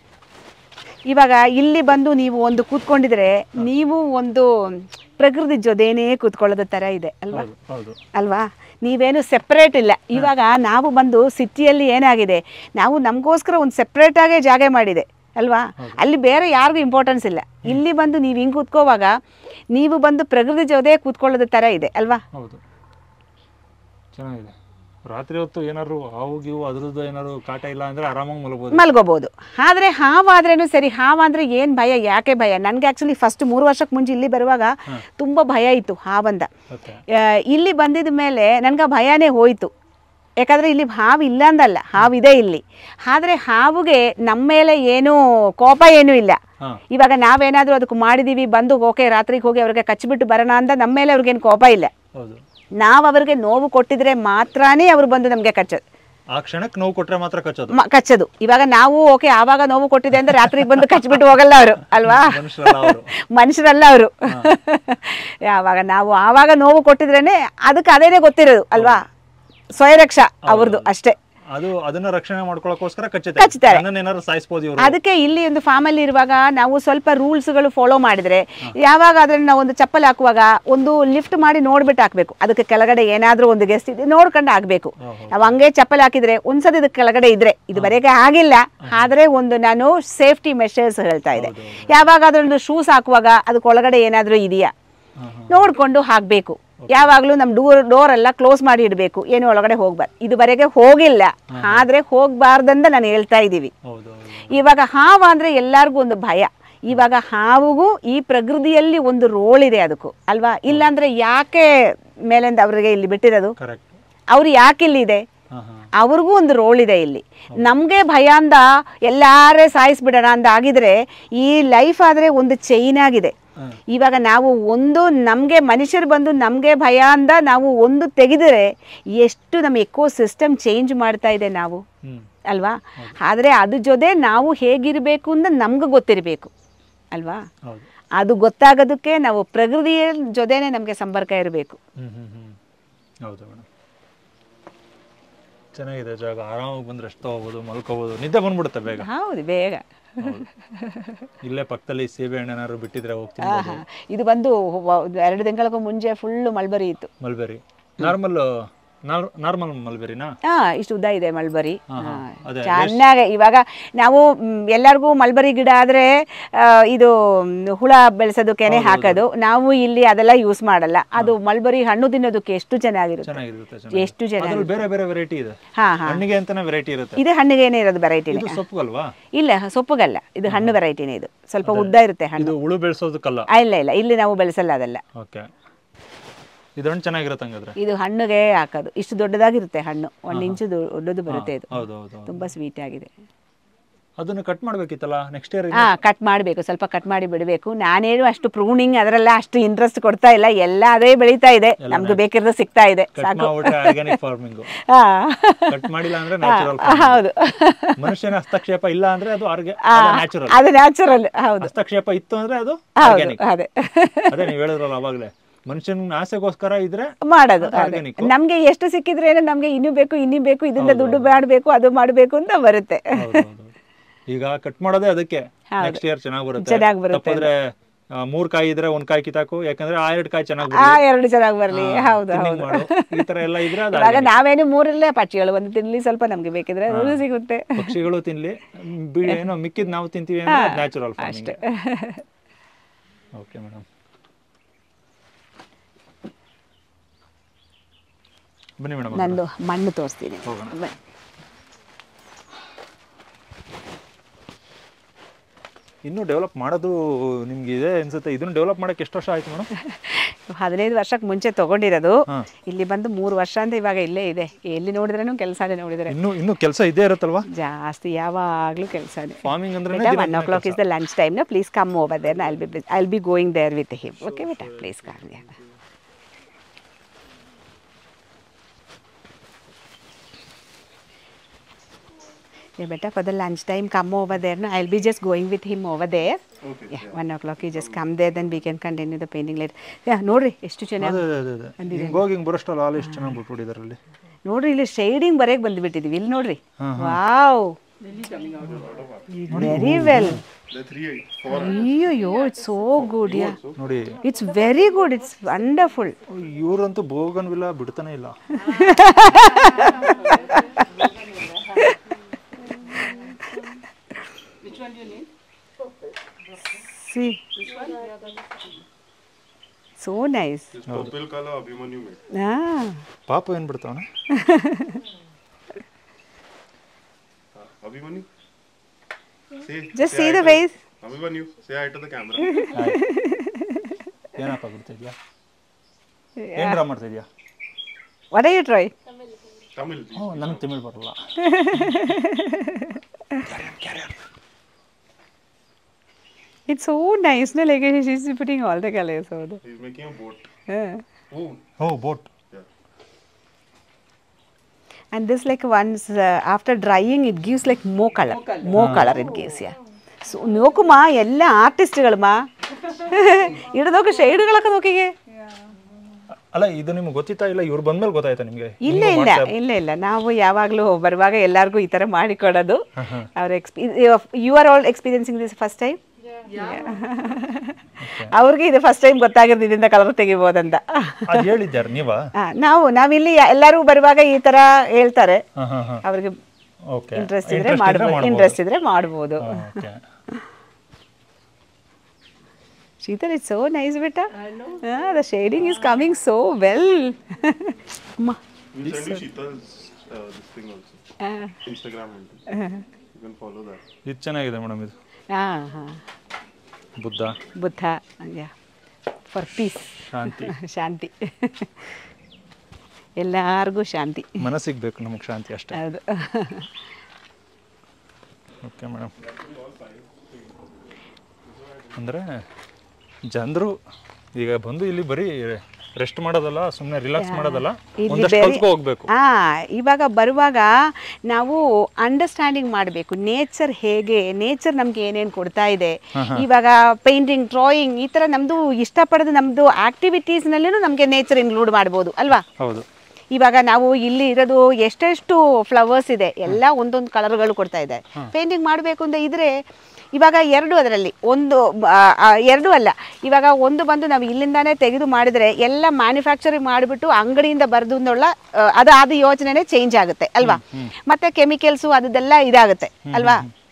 ಇವಾಗ ಇಲ್ಲಿ ಬಂದು ನೀವು ಒಂದು ಕೂತ್ಕೊಂಡಿದ್ರೆ ನೀವು ಒಂದು ಪ್ರಕೃತಿ ಜೊತೆನೇ ಕೂತ್ಕೊಳ್ಳೋದ ಥರ ಇದೆ ಅಲ್ವಾ? ಹೌದು. ಅಲ್ವಾ? ನೀವೇನು ಸೆಪ್ರೇಟ್ ಇಲ್ಲ. ಇವಾಗ ನಾವು ಬಂದು ಸಿಟಿಯಲ್ಲಿ ಏನಾಗಿದೆ, ನಾವು ನಮಗೋಸ್ಕರ ಒಂದು ಸೆಪ್ರೇಟಾಗೇ ಜಾಗ ಮಾಡಿದೆ ಅಲ್ವಾ? ಅಲ್ಲಿ ಬೇರೆ ಯಾರಿಗೂ ಇಂಪಾರ್ಟೆನ್ಸ್ ಇಲ್ಲ. ಇಲ್ಲಿ ಬಂದು ನೀವು ಹಿಂಗೆ ಕೂತ್ಕೋವಾಗ ನೀವು ಬಂದು ಪ್ರಕೃತಿ ಜೊತೆ ಕೂತ್ಕೊಳ್ಳೋದ ಥರ ಇದೆ ಅಲ್ವಾ? ಹೌದು, ಚೆನ್ನಾಗಿದೆ. ರಾತ್ರಿ ಹೊತ್ತು ಏನಾದ್ರು ಹಾವು ಗೀವು ಅದ್ರದ್ದು ಏನಾದ್ರು ಕಾಟ ಇಲ್ಲ ಅಂದ್ರೆ ಆರಾಮಾಗಿ ಮಲ್ಗೋಬಹುದು. ಆದರೆ ಹಾವಾದ್ರೇನು ಸರಿ, ಹಾವಂದ್ರೆ ಏನು ಭಯ, ಯಾಕೆ ಭಯ? ನನಗೆ ಆ್ಯಕ್ಚುಲಿ ಫಸ್ಟ್ 3 ವರ್ಷಕ್ಕೆ ಮುಂಚೆ ಇಲ್ಲಿ ಬರುವಾಗ ತುಂಬ ಭಯ ಇತ್ತು ಹಾವಂದ. ಇಲ್ಲಿ ಬಂದಿದ ಮೇಲೆ ನನಗೆ ಭಯನೇ ಹೋಯಿತು. ಯಾಕಂದರೆ ಇಲ್ಲಿ ಹಾವು ಇಲ್ಲ ಅಂದಲ್ಲ, ಹಾವಿದೆ ಇಲ್ಲಿ. ಆದರೆ ಹಾವುಗೆ ನಮ್ಮ ಮೇಲೆ ಏನೂ ಕೋಪ ಏನೂ ಇಲ್ಲ. ಇವಾಗ ನಾವೇನಾದರೂ ಅದಕ್ಕೆ ಮಾಡಿದ್ದೀವಿ, ಬಂದು ಓಕೆ ರಾತ್ರಿಗೆ ಹೋಗಿ ಅವ್ರಿಗೆ ಕಚ್ಚಿಬಿಟ್ಟು ಬರೋಣ ಅಂತ ನಮ್ಮ ಮೇಲೆ ಅವ್ರಿಗೇನು ಕೋಪ ಇಲ್ಲ. ನಾವು ಅವ್ರಿಗೆ ನೋವು ಕೊಟ್ಟಿದ್ರೆ ಮಾತ್ರನೇ ಅವ್ರು ಬಂದು ನಮಗೆ ಕಚ್ಚೋದು. ಆ ಕ್ಷಣಕ್ಕೆ ನೋವು ಕೊಟ್ಟರೆ ಮಾತ್ರ ಕಚ್ಚೋದು. ಇವಾಗ ನಾವು ಓಕೆ ಆವಾಗ ನೋವು ಕೊಟ್ಟಿದೆ ಅಂದ್ರೆ ರಾತ್ರಿಗೆ ಬಂದು ಕಚ್ಚಿಬಿಟ್ಟು ಹೋಗಲ್ಲ ಅವರು ಅಲ್ವಾ? ಮನುಷ್ಯರಲ್ಲ ಅವರು. ಯಾವಾಗ ನಾವು ಆವಾಗ ನೋವು ಕೊಟ್ಟಿದ್ರೇನೆ ಅದಕ್ಕೆ ಅದೇನೇ ಗೊತ್ತಿರೋದು ಅಲ್ವಾ? ಸ್ವಯರಕ್ಷಾ ಅವ್ರದ್ದು ಅಷ್ಟೇ. ಅದನ್ನ ರಕ್ಷಣೆ ಮಾಡ್ಕೊಳ್ಳೋಕೋಸ್ಕರ ಕಚ್ಚುತ್ತಾರೆ. ಅದಕ್ಕೆ ಇಲ್ಲಿ ಒಂದು ಫಾರ್ಮಲ್ಲಿ ಇರುವಾಗ ನಾವು ಸ್ವಲ್ಪ ರೂಲ್ಸ್ಗಳು ಫಾಲೋ ಮಾಡಿದ್ರೆ, ಯಾವಾಗ ಅದನ್ನ ನಾವು ಒಂದು ಚಪ್ಪಲ್ ಹಾಕುವಾಗ ಒಂದು ಲಿಫ್ಟ್ ಮಾಡಿ ನೋಡ್ಬಿಟ್ಟು ಹಾಕ್ಬೇಕು. ಅದಕ್ಕೆ ಕೆಳಗಡೆ ಏನಾದ್ರೂ ಒಂದು ಗೆಸ್ಟ್ ಇದೆ ನೋಡ್ಕೊಂಡು ಹಾಕ್ಬೇಕು. ನಾವು ಹಂಗೆ ಚಪ್ಪಲ್ ಹಾಕಿದ್ರೆ ಒಂದ್ಸತಿ ಇದಕ್ಕೆ ಕೆಳಗಡೆ ಇದ್ರೆ, ಇದುವರೆಗೆ ಆಗಿಲ್ಲ, ಆದ್ರೆ ಒಂದು ನಾನು ಸೇಫ್ಟಿ ಮೆಷರ್ಸ್ ಹೇಳ್ತಾ ಇದೆ. ಯಾವಾಗ ಅದೊಂದು ಶೂಸ್ ಹಾಕುವಾಗ ಅದಕ್ಕೆ ಒಳಗಡೆ ಏನಾದ್ರೂ ಇದೆಯಾ ನೋಡ್ಕೊಂಡು ಹಾಕ್ಬೇಕು. ಯಾವಾಗಲೂ ನಮ್ಮ ಡೋರ್ ಎಲ್ಲ ಕ್ಲೋಸ್ ಮಾಡಿ ಇಡಬೇಕು, ಏನು ಒಳಗಡೆ ಹೋಗ್ಬಾರ್ದು. ಇದುವರೆಗೆ ಹೋಗಿಲ್ಲ, ಆದರೆ ಹೋಗಬಾರ್ದಂತ ನಾನು ಹೇಳ್ತಾ ಇದ್ದೀವಿ. ಇವಾಗ ಹಾವು ಅಂದರೆ ಎಲ್ಲರಿಗೂ ಒಂದು ಭಯ. ಇವಾಗ ಹಾವುಗೂ ಈ ಪ್ರಕೃತಿಯಲ್ಲಿ ಒಂದು ರೋಲ್ ಇದೆ ಅದಕ್ಕೂ ಅಲ್ವಾ? ಇಲ್ಲಾಂದರೆ ಯಾಕೆ ಮೇಲಿಂದ ಅವರಿಗೆ ಇಲ್ಲಿ ಬಿಟ್ಟಿರೋದು? ಅವ್ರು ಯಾಕೆ ಇಲ್ಲಿದೆ? ಅವ್ರಿಗೂ ಒಂದು ರೋಲ್ ಇದೆ ಇಲ್ಲಿ. ನಮಗೆ ಭಯ ಅಂದ ಎಲ್ಲಾರೇ ಸಾಯಿಸ್ಬಿಡೋಣ ಅಂತ ಆಗಿದ್ರೆ ಈ ಲೈಫ್ ಆದರೆ ಒಂದು ಚೈನ್ ಆಗಿದೆ. ಇವಾಗ ನಾವು ಒಂದು ನಮಗೆ ಮನುಷ್ಯರು ಬಂದು ನಮಗೆ ಭಯ ಅಂದ ನಾವು ಒಂದು ತೆಗೆದರೆ ಎಷ್ಟು ನಮ್ಮ ಎಕೋ ಸಿಸ್ಟಮ್ ಚೇಂಜ್ ಮಾಡ್ತಾ ಇದೆ ನಾವು ಅಲ್ವಾ? ಆದರೆ ಅದ್ರ ಜೊತೆ ನಾವು ಹೇಗಿರಬೇಕು ಅಂತ ನಮ್ಗೆ ಗೊತ್ತಿರಬೇಕು ಅಲ್ವಾ? ಅದು ಗೊತ್ತಾಗೋದಕ್ಕೆ ನಾವು ಪ್ರಕೃತಿಯ ಜೊತೆನೆ ನಮಗೆ ಸಂಪರ್ಕ ಇರಬೇಕು. ಚೆನ್ನಾಗಿದೆ ಜಾಗ, ಆರಾಮಾಗಿ ಬಂದ್ರೆ ಎಷ್ಟು ತಗೋಬಹುದು, ಮಲ್ಕೋಬಹುದು, ನಿದ್ದೆ ಬಂದ್ಬಿಡುತ್ತೆ ಬೇಗ. ಹೌದು, ಬೇಗ. ಇಲ್ಲೇ ಪಕ್ಕದಲ್ಲಿ ಸೀಬೆ ಹಣ್ಣು ಏನಾದ್ರು ಬಿಟ್ಟಿದ್ರೆ ಹೋಗ್ತೀನಿ. ಇದು ಬಂದು 2 ತಿಂಗಳಿಗೂ ಮುಂಚೆ ಫುಲ್ ಮಲ್ಬರಿ ಇತ್ತು. ಮಲ್ಬರಿ ನಾರ್ಮಲ್ ಮಲ್ಬರಿನಾ? ಇಷ್ಟು ಉದ್ದ ಇದೆ ಮಲ್ಬರಿ, ಚೆನ್ನಾಗಿ. ಇವಾಗ ನಾವು ಎಲ್ಲರಿಗೂ ಮಲ್ಬರಿ ಗಿಡ ಆದ್ರೆ ಇದು ಹುಳ ಬೆಳೆಸೋದಕ್ಕೇನೆ ಹಾಕೋದು. ನಾವು ಇಲ್ಲಿ ಅದೆಲ್ಲ ಯೂಸ್ ಮಾಡಲ್ಲ. ಅದು ಮಲ್ಬರಿ ಹಣ್ಣು ತಿನ್ನೋದಕ್ಕೆ ಎಷ್ಟು ಚೆನ್ನಾಗಿರುತ್ತೆ, ಎಷ್ಟು ಚೆನ್ನಾಗಿ. ಬೇರೆ ಬೇರೆ ವೆರೈಟಿ ಇದೆ. ಹಣ್ಣಿಗೆ ಅಂತಾನೆ ವೆರೈಟಿ ಇರುತ್ತೆ. ಇದು ಹಣ್ಣಿಗೆನೇ ಇರೋದು ವೆರೈಟಿನೇ. ಸೊಪ್ಪುಗಲ್ವಾ? ಇಲ್ಲ, ಸೊಪ್ಪುಗಲ್ಲ, ಇದು ಹಣ್ಣು ವೆರೈಟಿನೇ. ಇದು ಸ್ವಲ್ಪ ಉದ್ದ ಇರುತ್ತೆ ಹಣ್ಣು. ಹುಳು ಬೆಳೆಸೋದಕ್ಕಲ್ಲ? ಇಲ್ಲ, ಇಲ್ಲಿ ನಾವು ಬೆಳೆಸಲ್ಲ ಅದೆಲ್ಲ. ಇದು ಹಣ್ಣು ಚೆನ್ನಾಗಿರುತ್ತೆ ಹಂಗಾದ್ರೆ. ಇದು ಹಣ್ಣುಗೆ ಹಾಕೋದು. ಇಷ್ಟು ದೊಡ್ಡದಾಗಿರುತ್ತೆ ಹಣ್ಣು, 1 ಇಂಚು ದೊಡ್ಡದು ಬರುತ್ತೆ. ಇದು ತುಂಬಾ ಸ್ವೀಟ್ ಆಗಿದೆ. ಅದನ್ನು ಕಟ್ ಮಾಡಬೇಕಿತ್ತಲ್ಲ ನೆಕ್ಸ್ಟ್ ಇಯರ್? ಕಟ್ ಮಾಡಬೇಕು, ಸ್ವಲ್ಪ ಕಟ್ ಮಾಡಿ ಬಿಡಬೇಕು. ನಾನೇನು ಅಷ್ಟು ಪ್ರೂನಿಂಗ್ ಅದರೆಲ್ಲ ಅಷ್ಟು ಇಂಟ್ರೆಸ್ಟ್ ಕೊಡ್ತಾ ಇಲ್ಲ. ಎಲ್ಲ ಅದೇ ಬೆಳೀತಾ ಇದೆ, ನಮ್ಗೆ ಬೇಕಿರೋದು ಸಿಗ್ತಾ ಇದೆ. Organic farming. ಕಟ್ ಮಾಡಿಲ್ಲ ಅಂದ್ರೆ ನ್ಯಾಚುರಲ್. ಹೌದು, ಮನುಷ್ಯನ ಹಸ್ತಕ್ಷೇಪ ಇಲ್ಲ ಅಂದ್ರೆ ಅದು ನ್ಯಾಚುರಲ್. ಅದು ನ್ಯಾಚುರಲ್. ಹೌದು, ಹಸ್ತಕ್ಷೇಪ ಇತ್ತು ಅಂದ್ರೆ ಅದು ಆರ್ಗಾನಿಕ್. ಅದೇ ನೀವು ಹೇಳಿದ್ರಲ್ಲ ಅವಾಗಲೇ, ಮನುಷ್ಯನ ಆಸೆಗೋಸ್ಕರ ಇದ್ರೆ ಮಾಡೋದು. ನಮ್ಗೆ ಎಷ್ಟು ಸಿಕ್ಕಿದ್ರೆ ನಮ್ಗೆ ಇನ್ನೂ ಬೇಕು, ಇದರಿಂದ ದುಡ್ಡು ಮಾಡಬೇಕು, ಅದು ಮಾಡಬೇಕು ಅಂತ ಬರುತ್ತೆ. ಈಗ ಕಟ್ ಮಾಡೋದೇ ಅದಕ್ಕೆ. ನೆಕ್ಸ್ಟ್ ಇಯರ್ ಚೆನ್ನಾಗಿ ಬರುತ್ತೆ. 3 ಕಾಯಿ ಇದ್ರೆ 1 ಕಾಯಿ ಕಿತ್ತಾಕು, ಯಾಕಂದ್ರೆ 2 ಕಾಯಿ ಚೆನ್ನಾಗಿ ಬರ್ಲಿ. ಹೌದು, ಈ ತರ ಎಲ್ಲ ಇದ್ರೆ ನಾವೇನು 3 ಪಕ್ಷಿಗಳು ಒಂದು ತಿನ್ಲಿ, ಸ್ವಲ್ಪ ನಮ್ಗೆ ಬೇಕಿದ್ರೆ ಸಿಗುತ್ತೆ. ಪಕ್ಷಿಗಳು ತಿನ್ಲಿ, ಏನೋ ಮಿಕ್ಕಿದ್ ನಾವು ತಿಂತೀವಿ ಅಂದ್ರೆ ನ್ಯಾಚುರಲ್ ಫಾರ್ಮಿಂಗ್. ಓಕೆ ಮೇಡಮ್, ಬನ್ನಿ ಮೇಡಮ್. ನಂದು ಮಣ್ಣು ತೋರಿಸ್ತೀನಿ. ಇನ್ನೂ ಡೆವಲಪ್ ಮಾಡೋದು ನಿಮ್ಗೆ ಇದೆ ಅನ್ಸುತ್ತೆ. ಇದನ್ನು ಡೆವಲಪ್ ಮಾಡಕ್ಕೆ ಎಷ್ಟು ವರ್ಷ ಆಯ್ತು ಮೇಡಮ್? 15 ವರ್ಷಕ್ಕೆ ಮುಂಚೆ ತಗೊಂಡಿರೋದು. ಇಲ್ಲಿ ಬಂದು 3 ವರ್ಷ ಅಂತ ಇವಾಗ ಇಲ್ಲೇ ಇದೆ. ಎಲ್ಲಿ ನೋಡಿದ್ರೂ ಕೆಲಸನೇ. ನೋಡಿದ್ರೆ ಇನ್ನೂ ಕೆಲಸ ಇದೇ ಇರುತ್ತಲ್ವಾ? ಜಾಸ್ತಿ, ಯಾವಾಗಲೂ ಕೆಲಸನೇ. ಫಾರ್ಮಿಂಗ್ ಅಂದ್ರೆ 1 o'clock is the lunch time. No, please come over there. I'll be going there with him. Okay, beta, please come here. Yeah, better for the lunch time, come over there. No, I'll be just going with him over there. Okay. Yeah, 1 o'clock. You just come there, then we can continue the painting later. Yeah, ನೋಡ್ರಿ ಎಷ್ಟು ಚೆನ್ನಾಗಿ ಅದೇ ಹಿಂಗೆ ಹೋಗಿ ಹಿಂಗೆ ಬರೋಷ್ಟಲ್ಲ ಹಾಲು ಎಷ್ಟು ಚೆನ್ನಾಗಿ ಬಿಟ್ಬಿಟ್ಟಿದ್ದಾರೆ ಅಲ್ಲಿ. ನೋಡ್ರಿ ಇಲ್ಲಿ ಶೇಡಿಂಗ್ ಬರೆಗೆ ಬಂದುಬಿಟ್ಟಿದ್ದೀವಿ ಇಲ್ಲಿ ನೋಡ್ರಿ. Wow, very well. ಅಯ್ಯೋ, ಇಟ್ಸ್ ಸೋ ಗುಡ್. ಯಾ, ನೋಡಿ, it's very good, it's wonderful. ಇವರಂತೂ ಬೋಗನ್ವಿಲ್ಲ ಬಿಡ್ತಾನೆ ಇಲ್ಲ. Which one do you need? See, so nice. This purple color Abhimanyu made. Ah, ಪಾಪ ಏನು ಬಿಡ್ತಾವನ? Abhimanyu. just see the face. Abhimanyu, say hi to the camera. ಏನಪ್ಪ ಬಿಡ್ತಿದ್ಯಾ? ಏನು draw ಮಾಡ್ತಿದ್ಯಾ? What are you trying? Tamil. ನನಗೆ ತಮಿಳ್ ಬರಲ್ಲ. It's so nice, no? Like she's putting all the colors over there. He's making a boat. Yeah. Oh, boat. yeah. And this like once after drying it gives like more color it gives. Yeah. So ನೋಕುಮ ಎಲ್ಲ ಆರ್ಟಿಸ್ಟ್ಗಳಮ್ಮ ಹಿಡಿದೋಕೆ ಶೇಡ್ಗಳಕ್ಕ ನೋಕಿಗೆ. ಅಲ್ಲ, ಇದು ನಿಮ್ಗೆ ಗೊತ್ತಿತ್ತಾ ಇಲ್ಲ ಇವ್ರು ಬಂದ್ಮೇಲೆ ಗೊತ್ತಾಯ್ತಾ ನಿಮಗೆ? ಇಲ್ಲ ನಾವು ಯಾವಾಗಲೂ ಬರುವಾಗ ಎಲ್ಲರಿಗೂ ಈ ಥರ ಮಾಡಿಕೊಡೋದು. ಅವ್ರ you are all experiencing this first time? ಅವ್ರಿಗೆ ಇದು ಫಸ್ಟ್ ಟೈಮ್ ಗೊತ್ತಾಗಿರೋದು ಇದರಿಂದ ಕಲರ್ ತೆಗಿಬೋದಂತ. ಅದು ಹೇಳಿದ್ದಾರೆ ನೀವಾ? ನಾವಿಲ್ಲಿ ಎಲ್ಲರೂ ಬರುವಾಗ ಈ ಥರ ಹೇಳ್ತಾರೆ. ಅವ್ರಿಗೆ ಇಂಟ್ರೆಸ್ಟ್ ಇದ್ರೆ ಮಾಡ್ಬೋದು. Sheetal, it's so nice, beta. I know. The shading is coming so well. We'll send you Sheetal's this thing also. Instagram handle. You can follow that. ಇದು ಚೆನ್ನಾಗಿದೆ ಮೇಡಮ್. ಇದು ಬುದ್ಧ, yeah, for peace, ಶಾಂತಿ. ಎಲ್ಲರಿಗೂ ಶಾಂತಿ. ಮನಸ್ಸಿಗೆ ಬೇಕು ನಮಗೆ ಶಾಂತಿ ಅಷ್ಟೇ. ಹೌದು. Okay madam. ಅಂದರೆ ಜನರು ಈಗ ಬಂದು ಇಲ್ಲಿ ಬರೀ ರೆಸ್ಟ್ ಮಾಡೋದಲ್ಲ, ಸುಮ್ಮನೆ ರಿಲ್ಯಾಕ್ಸ್ ಮಾಡೋದಲ್ಲ, ಒಂದಷ್ಟು ಕಲ್ತ್ಕೊ ಹೋಗ್ಬೇಕು. ಇವಾಗ ಬರುವಾಗ ನಾವು ಅಂಡರ್ಸ್ಟ್ಯಾಂಡಿಂಗ್ ಮಾಡಬೇಕು ನೇಚರ್ ಹೇಗೆ, ನೇಚರ್ ನಮ್ಗೆ ಏನೇನು ಕೊಡ್ತಾ ಇದೆ. ಇವಾಗ ಪೇಂಟಿಂಗ್, ಡ್ರಾಯಿಂಗ್ ಈ ಥರ ನಮ್ಮದು ಇಷ್ಟಪಡೋದು ನಮ್ಮದು ಆಕ್ಟಿವಿಟೀಸ್ನಲ್ಲೂ ನಮಗೆ ನೇಚರ್ ಇನ್ಕ್ಲೂಡ್ ಮಾಡ್ಬೋದು ಅಲ್ವಾ? ಹೌದು. ಇವಾಗ ನಾವು ಇಲ್ಲಿ ಇರೋದು ಎಷ್ಟೆಷ್ಟು ಫ್ಲವರ್ಸ್ ಇದೆ, ಎಲ್ಲ ಒಂದೊಂದು ಕಲರ್ಗಳು ಕೊಡ್ತಾ ಇದೆ. ಪೇಂಟಿಂಗ್ ಮಾಡಬೇಕು ಅಂತ ಇದ್ರೆ ಇವಾಗ ಅದರಲ್ಲಿ ಎರಡು ಅಲ್ಲ, ಇವಾಗ ಒಂದು ಬಂದು ನಾವು ಇಲ್ಲಿಂದಾನೇ ತೆಗೆದು ಮಾಡಿದರೆ ಎಲ್ಲ ಮ್ಯಾನುಫ್ಯಾಕ್ಚರಿಂಗ್ ಮಾಡಿಬಿಟ್ಟು ಅಂಗಡಿಯಿಂದ ಬರೆದು ಅದು ಯೋಚನೆನೇ ಚೇಂಜ್ ಆಗುತ್ತೆ ಅಲ್ವಾ? ಮತ್ತೆ ಕೆಮಿಕಲ್ಸು ಅದೆಲ್ಲ ಇದಾಗುತ್ತೆ ಅಲ್ವಾ?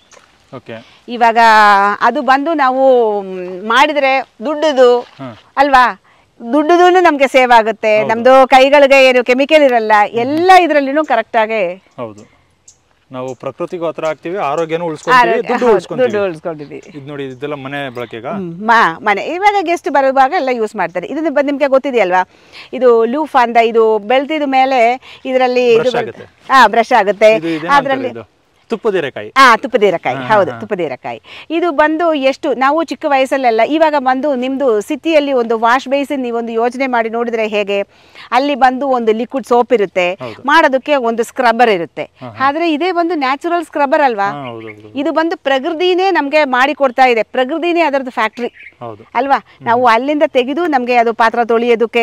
ಇವಾಗ ಅದು ಬಂದು ನಾವು ಮಾಡಿದರೆ ದುಡ್ಡುದು ಅಲ್ವಾ? ದುಡ್ಡುದೂ ನಮಗೆ ಸೇವ್ ಆಗುತ್ತೆ, ನಮ್ದು ಕೈಗಳಿಗೆ ಏನು ಕೆಮಿಕಲ್ ಇರಲ್ಲ, ಎಲ್ಲ ಇದರಲ್ಲಿನೂ ಕರೆಕ್ಟಾಗಿ. ಹೌದು, ನಾವು ಪ್ರಕೃತಿಗೂ ಹತ್ರ ಆಗ್ತೀವಿ, ಆರೋಗ್ಯನೂ ಉಳಿಸ್ಕೊಂತೀವಿ, ದುಡ್ಡು ಉಳಿಸ್ಕೊಂತೀವಿ. ಇದು ನೋಡಿ, ಇದೆಲ್ಲ ಮನೆ ಬಳಕೆಗ ಮನೆ. ಇವಾಗ ಗೆಸ್ಟ್ ಬರುವಾಗ ಎಲ್ಲ ಯೂಸ್ ಮಾಡ್ತಾರೆ. ಇದು ನಿಮ್ಗೆ ಗೊತ್ತಿದೆಯಲ್ವಾ, ಇದು ಲೂಫ್ ಅಂತ, ಇದು ಬೆಳ್ತಿದ ಮೇಲೆ ಇದರಲ್ಲಿ ಬ್ರಷ್ ಆಗುತ್ತೆ. ಅದರಲ್ಲಿ ತುಪ್ಪದೀರೆಕಾಯಿ. ತುಪ್ಪದೀರೆಕಾಯಿ, ಹೌದು, ತುಪ್ಪದೀರೆಕಾಯಿ. ಇದು ಬಂದು ಎಷ್ಟು ನಾವು ಚಿಕ್ಕ ವಯಸ್ಸಲ್ಲೆಲ್ಲ, ಇವಾಗ ಬಂದು ನಿಮ್ದು ಸಿಟಿಯಲ್ಲಿ ಒಂದು ವಾಶ್ ಬೇಸಿನ್ ನೀವೊಂದು ಯೋಚನೆ ಮಾಡಿ ನೋಡಿದ್ರೆ ಹೇಗೆ, ಅಲ್ಲಿ ಬಂದು ಒಂದು ಲಿಕ್ವಿಡ್ ಸೋಪ್ ಇರುತ್ತೆ, ಮಾಡೋದಕ್ಕೆ ಒಂದು ಸ್ಕ್ರಬ್ಬರ್ ಇರುತ್ತೆ. ಆದ್ರೆ ಇದೇ ಒಂದು ನ್ಯಾಚುರಲ್ ಸ್ಕ್ರಬ್ಬರ್ ಅಲ್ವಾ? ಇದು ಬಂದು ಪ್ರಕೃತಿನೇ ನಮ್ಗೆ ಮಾಡಿ ಕೊಡ್ತಾ ಇದೆ, ಪ್ರಕೃತಿನೇ ಅದರದ್ದು ಫ್ಯಾಕ್ಟ್ರಿ ಅಲ್ವಾ? ನಾವು ಅಲ್ಲಿಂದ ತೆಗೆದು ನಮ್ಗೆ ಅದು ಪಾತ್ರ ತೊಳೆಯೋದಕ್ಕೆ,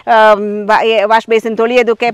ವಾಶ್ ಬೇಸಿನ್ ತೊಳೆಯೋದಕ್ಕೆ,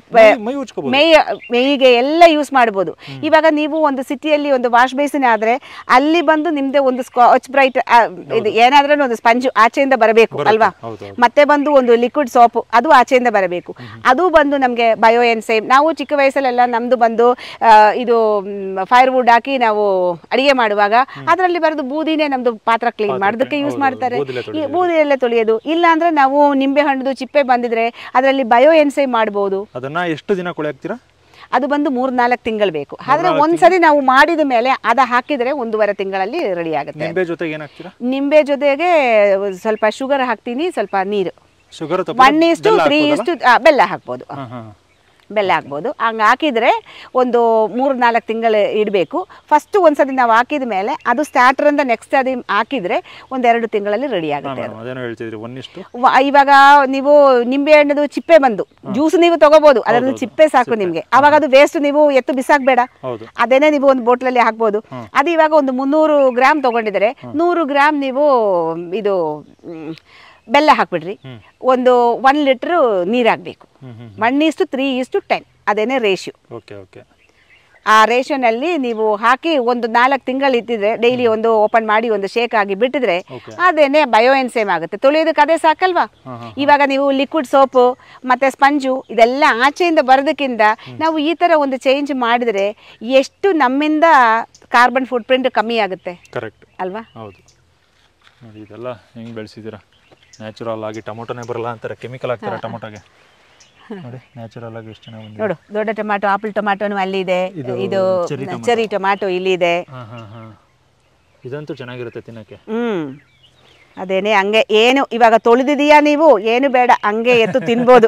ಮೇಯಿಗೆ ಎಲ್ಲ ಯೂಸ್ ಮಾಡ್ಬೋದು. ಇವಾಗ ನೀವು ಒಂದು ಸಿಟಿಯಲ್ಲಿ ಒಂದು ವಾಶ್ ಬೇಸಿನ್ ಆದ್ರೆ ಅಲ್ಲಿ ಬಂದು ನಿಮ್ದೆ ಒಂದು ಸ್ಕಾಚ್ ಬ್ರೈಟ್ ಇದು ಏನಾದ್ರೂ ಒಂದು ಸ್ಪಂಜ್ ಆಚೆಯಿಂದ ಬರಬೇಕು ಅಲ್ವಾ? ಮತ್ತೆ ಬಂದು ಒಂದು ಲಿಕ್ವಿಡ್ ಸೋಪ್ ಅದು ಆಚೆಯಿಂದ ಬರಬೇಕು. ಅದು ಬಂದು ನಮ್ಗೆ ಬಯೋ ಎನ್ಸೈಮ್. ನಾವು ಚಿಕ್ಕ ವಯಸ್ಸಲ್ಲೆಲ್ಲ ನಮ್ದು ಬಂದು ಇದು ಫೈರ್ವುಡ್ ಹಾಕಿ ನಾವು ಅಡಿಗೆ ಮಾಡುವಾಗ ಅದರಲ್ಲಿ ಬರೋದು ಬೂದಿನೇ ನಮ್ದು ಪಾತ್ರ ಕ್ಲೀನ್ ಮಾಡೋದಕ್ಕೆ ಯೂಸ್ ಮಾಡ್ತಾರೆ. ಈ ಬೂದಿಯಲ್ಲೇ ತೊಳೆಯೋದು. ಇಲ್ಲ ಅಂದ್ರೆ ನಾವು ನಿಂಬೆ ಹಣ್ಣು ಚಿಪ್ಪೆ ಬಂದಿದ್ರೆ ಅದರಲ್ಲಿ ಬಯೋ ಎನ್ಸೈಮ್ ಮಾಡಬಹುದು. ಅದನ್ನ ಎಷ್ಟು ದಿನ ಕೊಳೆ ಹಾಕ್ತೀರಾ? ಅದು ಬಂದು 3-4 ತಿಂಗಳು ಬೇಕು. ಆದ್ರೆ ಒಂದ್ಸರಿ ನಾವು ಮಾಡಿದ ಮೇಲೆ ಅದ ಹಾಕಿದ್ರೆ 1.5 ತಿಂಗಳಲ್ಲಿ ರೆಡಿ ಆಗುತ್ತೆ. ನಿಂಬೆ ಜೊತೆಗೆ ಏನು ಹಾಕ್ತೀರಾ? ನಿಂಬೆ ಜೊತೆಗೆ ಸ್ವಲ್ಪ ಶುಗರ್ ಹಾಕ್ತೀನಿ, ಸ್ವಲ್ಪ ನೀರು, 1:3 ಬೆಲ್ಲ ಹಾಕ್ಬೋದು. ಬೆಲ್ಲ ಹಾಕ್ಬೋದು. ಹಂಗೆ ಹಾಕಿದರೆ ಒಂದು 3-4 ತಿಂಗಳು ಇಡಬೇಕು. ಫಸ್ಟು ಒಂದ್ಸತಿ ನಾವು ಹಾಕಿದ ಮೇಲೆ ಅದು ಸ್ಟಾರ್ಟರಿಂದ ನೆಕ್ಸ್ಟ್ ಅದು ಹಾಕಿದರೆ 1-2 ತಿಂಗಳಲ್ಲಿ ರೆಡಿ ಆಗುತ್ತೆ. ಅದೇನೋ ಹೇಳ್ತಿದ್ರಿ 1:? ಇವಾಗ ನೀವು ನಿಂಬೆ ಹಣ್ಣದು ಚಿಪ್ಪೆ ಬಂದು ಜ್ಯೂಸ್ ನೀವು ತಗೋಬಹುದು, ಅದರಲ್ಲಿ ಚಿಪ್ಪೆ ಸಾಕು ನಿಮಗೆ. ಅವಾಗ ಅದು ವೇಸ್ಟ್ ನೀವು ಎತ್ತು ಬಿಸಾಕ್ಬೇಡ, ಅದೇನೇ ನೀವು ಒಂದು ಬೋಟ್ಲಲ್ಲಿ ಹಾಕ್ಬೋದು. ಅದು ಇವಾಗ ಒಂದು 300 ಗ್ರಾಮ್ ತಗೊಂಡಿದ್ರೆ 100 ಗ್ರಾಮ್ ನೀವು ಇದು ಬೆಲ್ಲ ಹಾಕ್ಬಿಡ್ರಿ. ಒಂದು 1 ಲೀಟ್ರ್ ನೀರು ಹಾಕಬೇಕು. 1:3:10 ಅದೇನೇ ರೇಷಿಯೋ. ಆ ರೇಷಿಯೋನಲ್ಲಿ ನೀವು ಹಾಕಿ ಒಂದು 4 ತಿಂಗಳು ಇಟ್ಟಿದ್ರೆ, ಡೈಲಿ ಒಂದು ಓಪನ್ ಮಾಡಿ ಒಂದು ಶೇಕ್ ಆಗಿ ಬಿಟ್ಟಿದ್ರೆ ಅದೇನೆ ಬಯೋ ಎನ್ಸೈಮ್ ಆಗುತ್ತೆ. ತೊಳೆಯೋದಕ್ಕೆ ಅದೇ ಸಾಕಲ್ವಾ? ಇವಾಗ ನೀವು ಲಿಕ್ವಿಡ್ ಸೋಪು ಮತ್ತೆ ಸ್ಪಂಜು ಇದೆಲ್ಲ ಆಚೆಯಿಂದ ಬರೋದಕ್ಕಿಂತ ನಾವು ಈ ಥರ ಒಂದು ಚೇಂಜ್ ಮಾಡಿದರೆ ಎಷ್ಟು ನಮ್ಮಿಂದ ಕಾರ್ಬನ್ ಫುಟ್ ಪ್ರಿಂಟ್ ಕಮ್ಮಿ ಆಗುತ್ತೆ. ಕರೆಕ್ಟ್ ಅಲ್ವಾ? ಹೌದು. ನೋಡಿ ಇದೆಲ್ಲ ಹೆಂಗೆ ಬೆಳೆಸಿದ್ದೀರಾ, ನ್ಯಾಚುರಲ್ ಆಗಿ. ಟೊಮೊಟೊನೇ ಬರಲ್ಲ ಅಂತಾರೆ, ಕೆಮಿಕಲ್ ಹಾಕ್ತಾರೆ ಟೊಮೊಟೊಗೆ. ನೋಡಿ ನ್ಯಾಚುರಲ್ ಆಗಿ ಎಷ್ಟು ಚೆನ್ನಾಗಿ ಬಂದಿದೆ. ನೋಡು, ದೊಡ್ಡ ಟೊಮ್ಯಾಟೊ, ಆಪಲ್ ಟೊಮ್ಯಾಟೋನು ಅಲ್ಲಿದೆ, ಇದು ಚೆರಿ ಟೊಮ್ಯಾಟೊ ಇಲ್ಲಿದೆ. ಇದಂತೂ ಚೆನ್ನಾಗಿರುತ್ತೆ ತಿನ್ನಕ್ಕೆ. ಅದೇನೆ ಹಂಗೆ ಏನು ಇವಾಗ ತೊಳೆದಿದೀಯಾ ನೀವು, ಏನು ಬೇಡ ಹಂಗೆ ಎತ್ತು ತಿನ್ಬೋದು.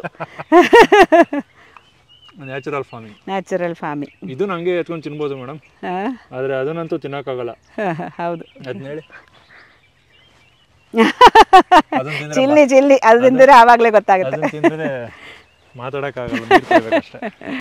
ನ್ಯಾಚುರಲ್ ಫಾರ್ಮಿಂಗ್ ಇದು ನಂಗೆ ಎತ್ಕೊಂಡು ತಿನ್ಬೋದು ಮೇಡಮ್, ಆದ್ರೆ ಅದನ್ನಂತೂ ತಿನ್ನಕ್ಕಾಗಲ್ಲ. ಹೌದು, ಅದನ್ನ ಹೇಳಿ. ಚಿಲ್ಲಿ ಅದು ತಿಂದ್ರೆ ಆವಾಗಲೇ ಗೊತ್ತಾಗುತ್ತೆ. ಮಾತಾಡಕ್ಕಾಗಲ್ಲ.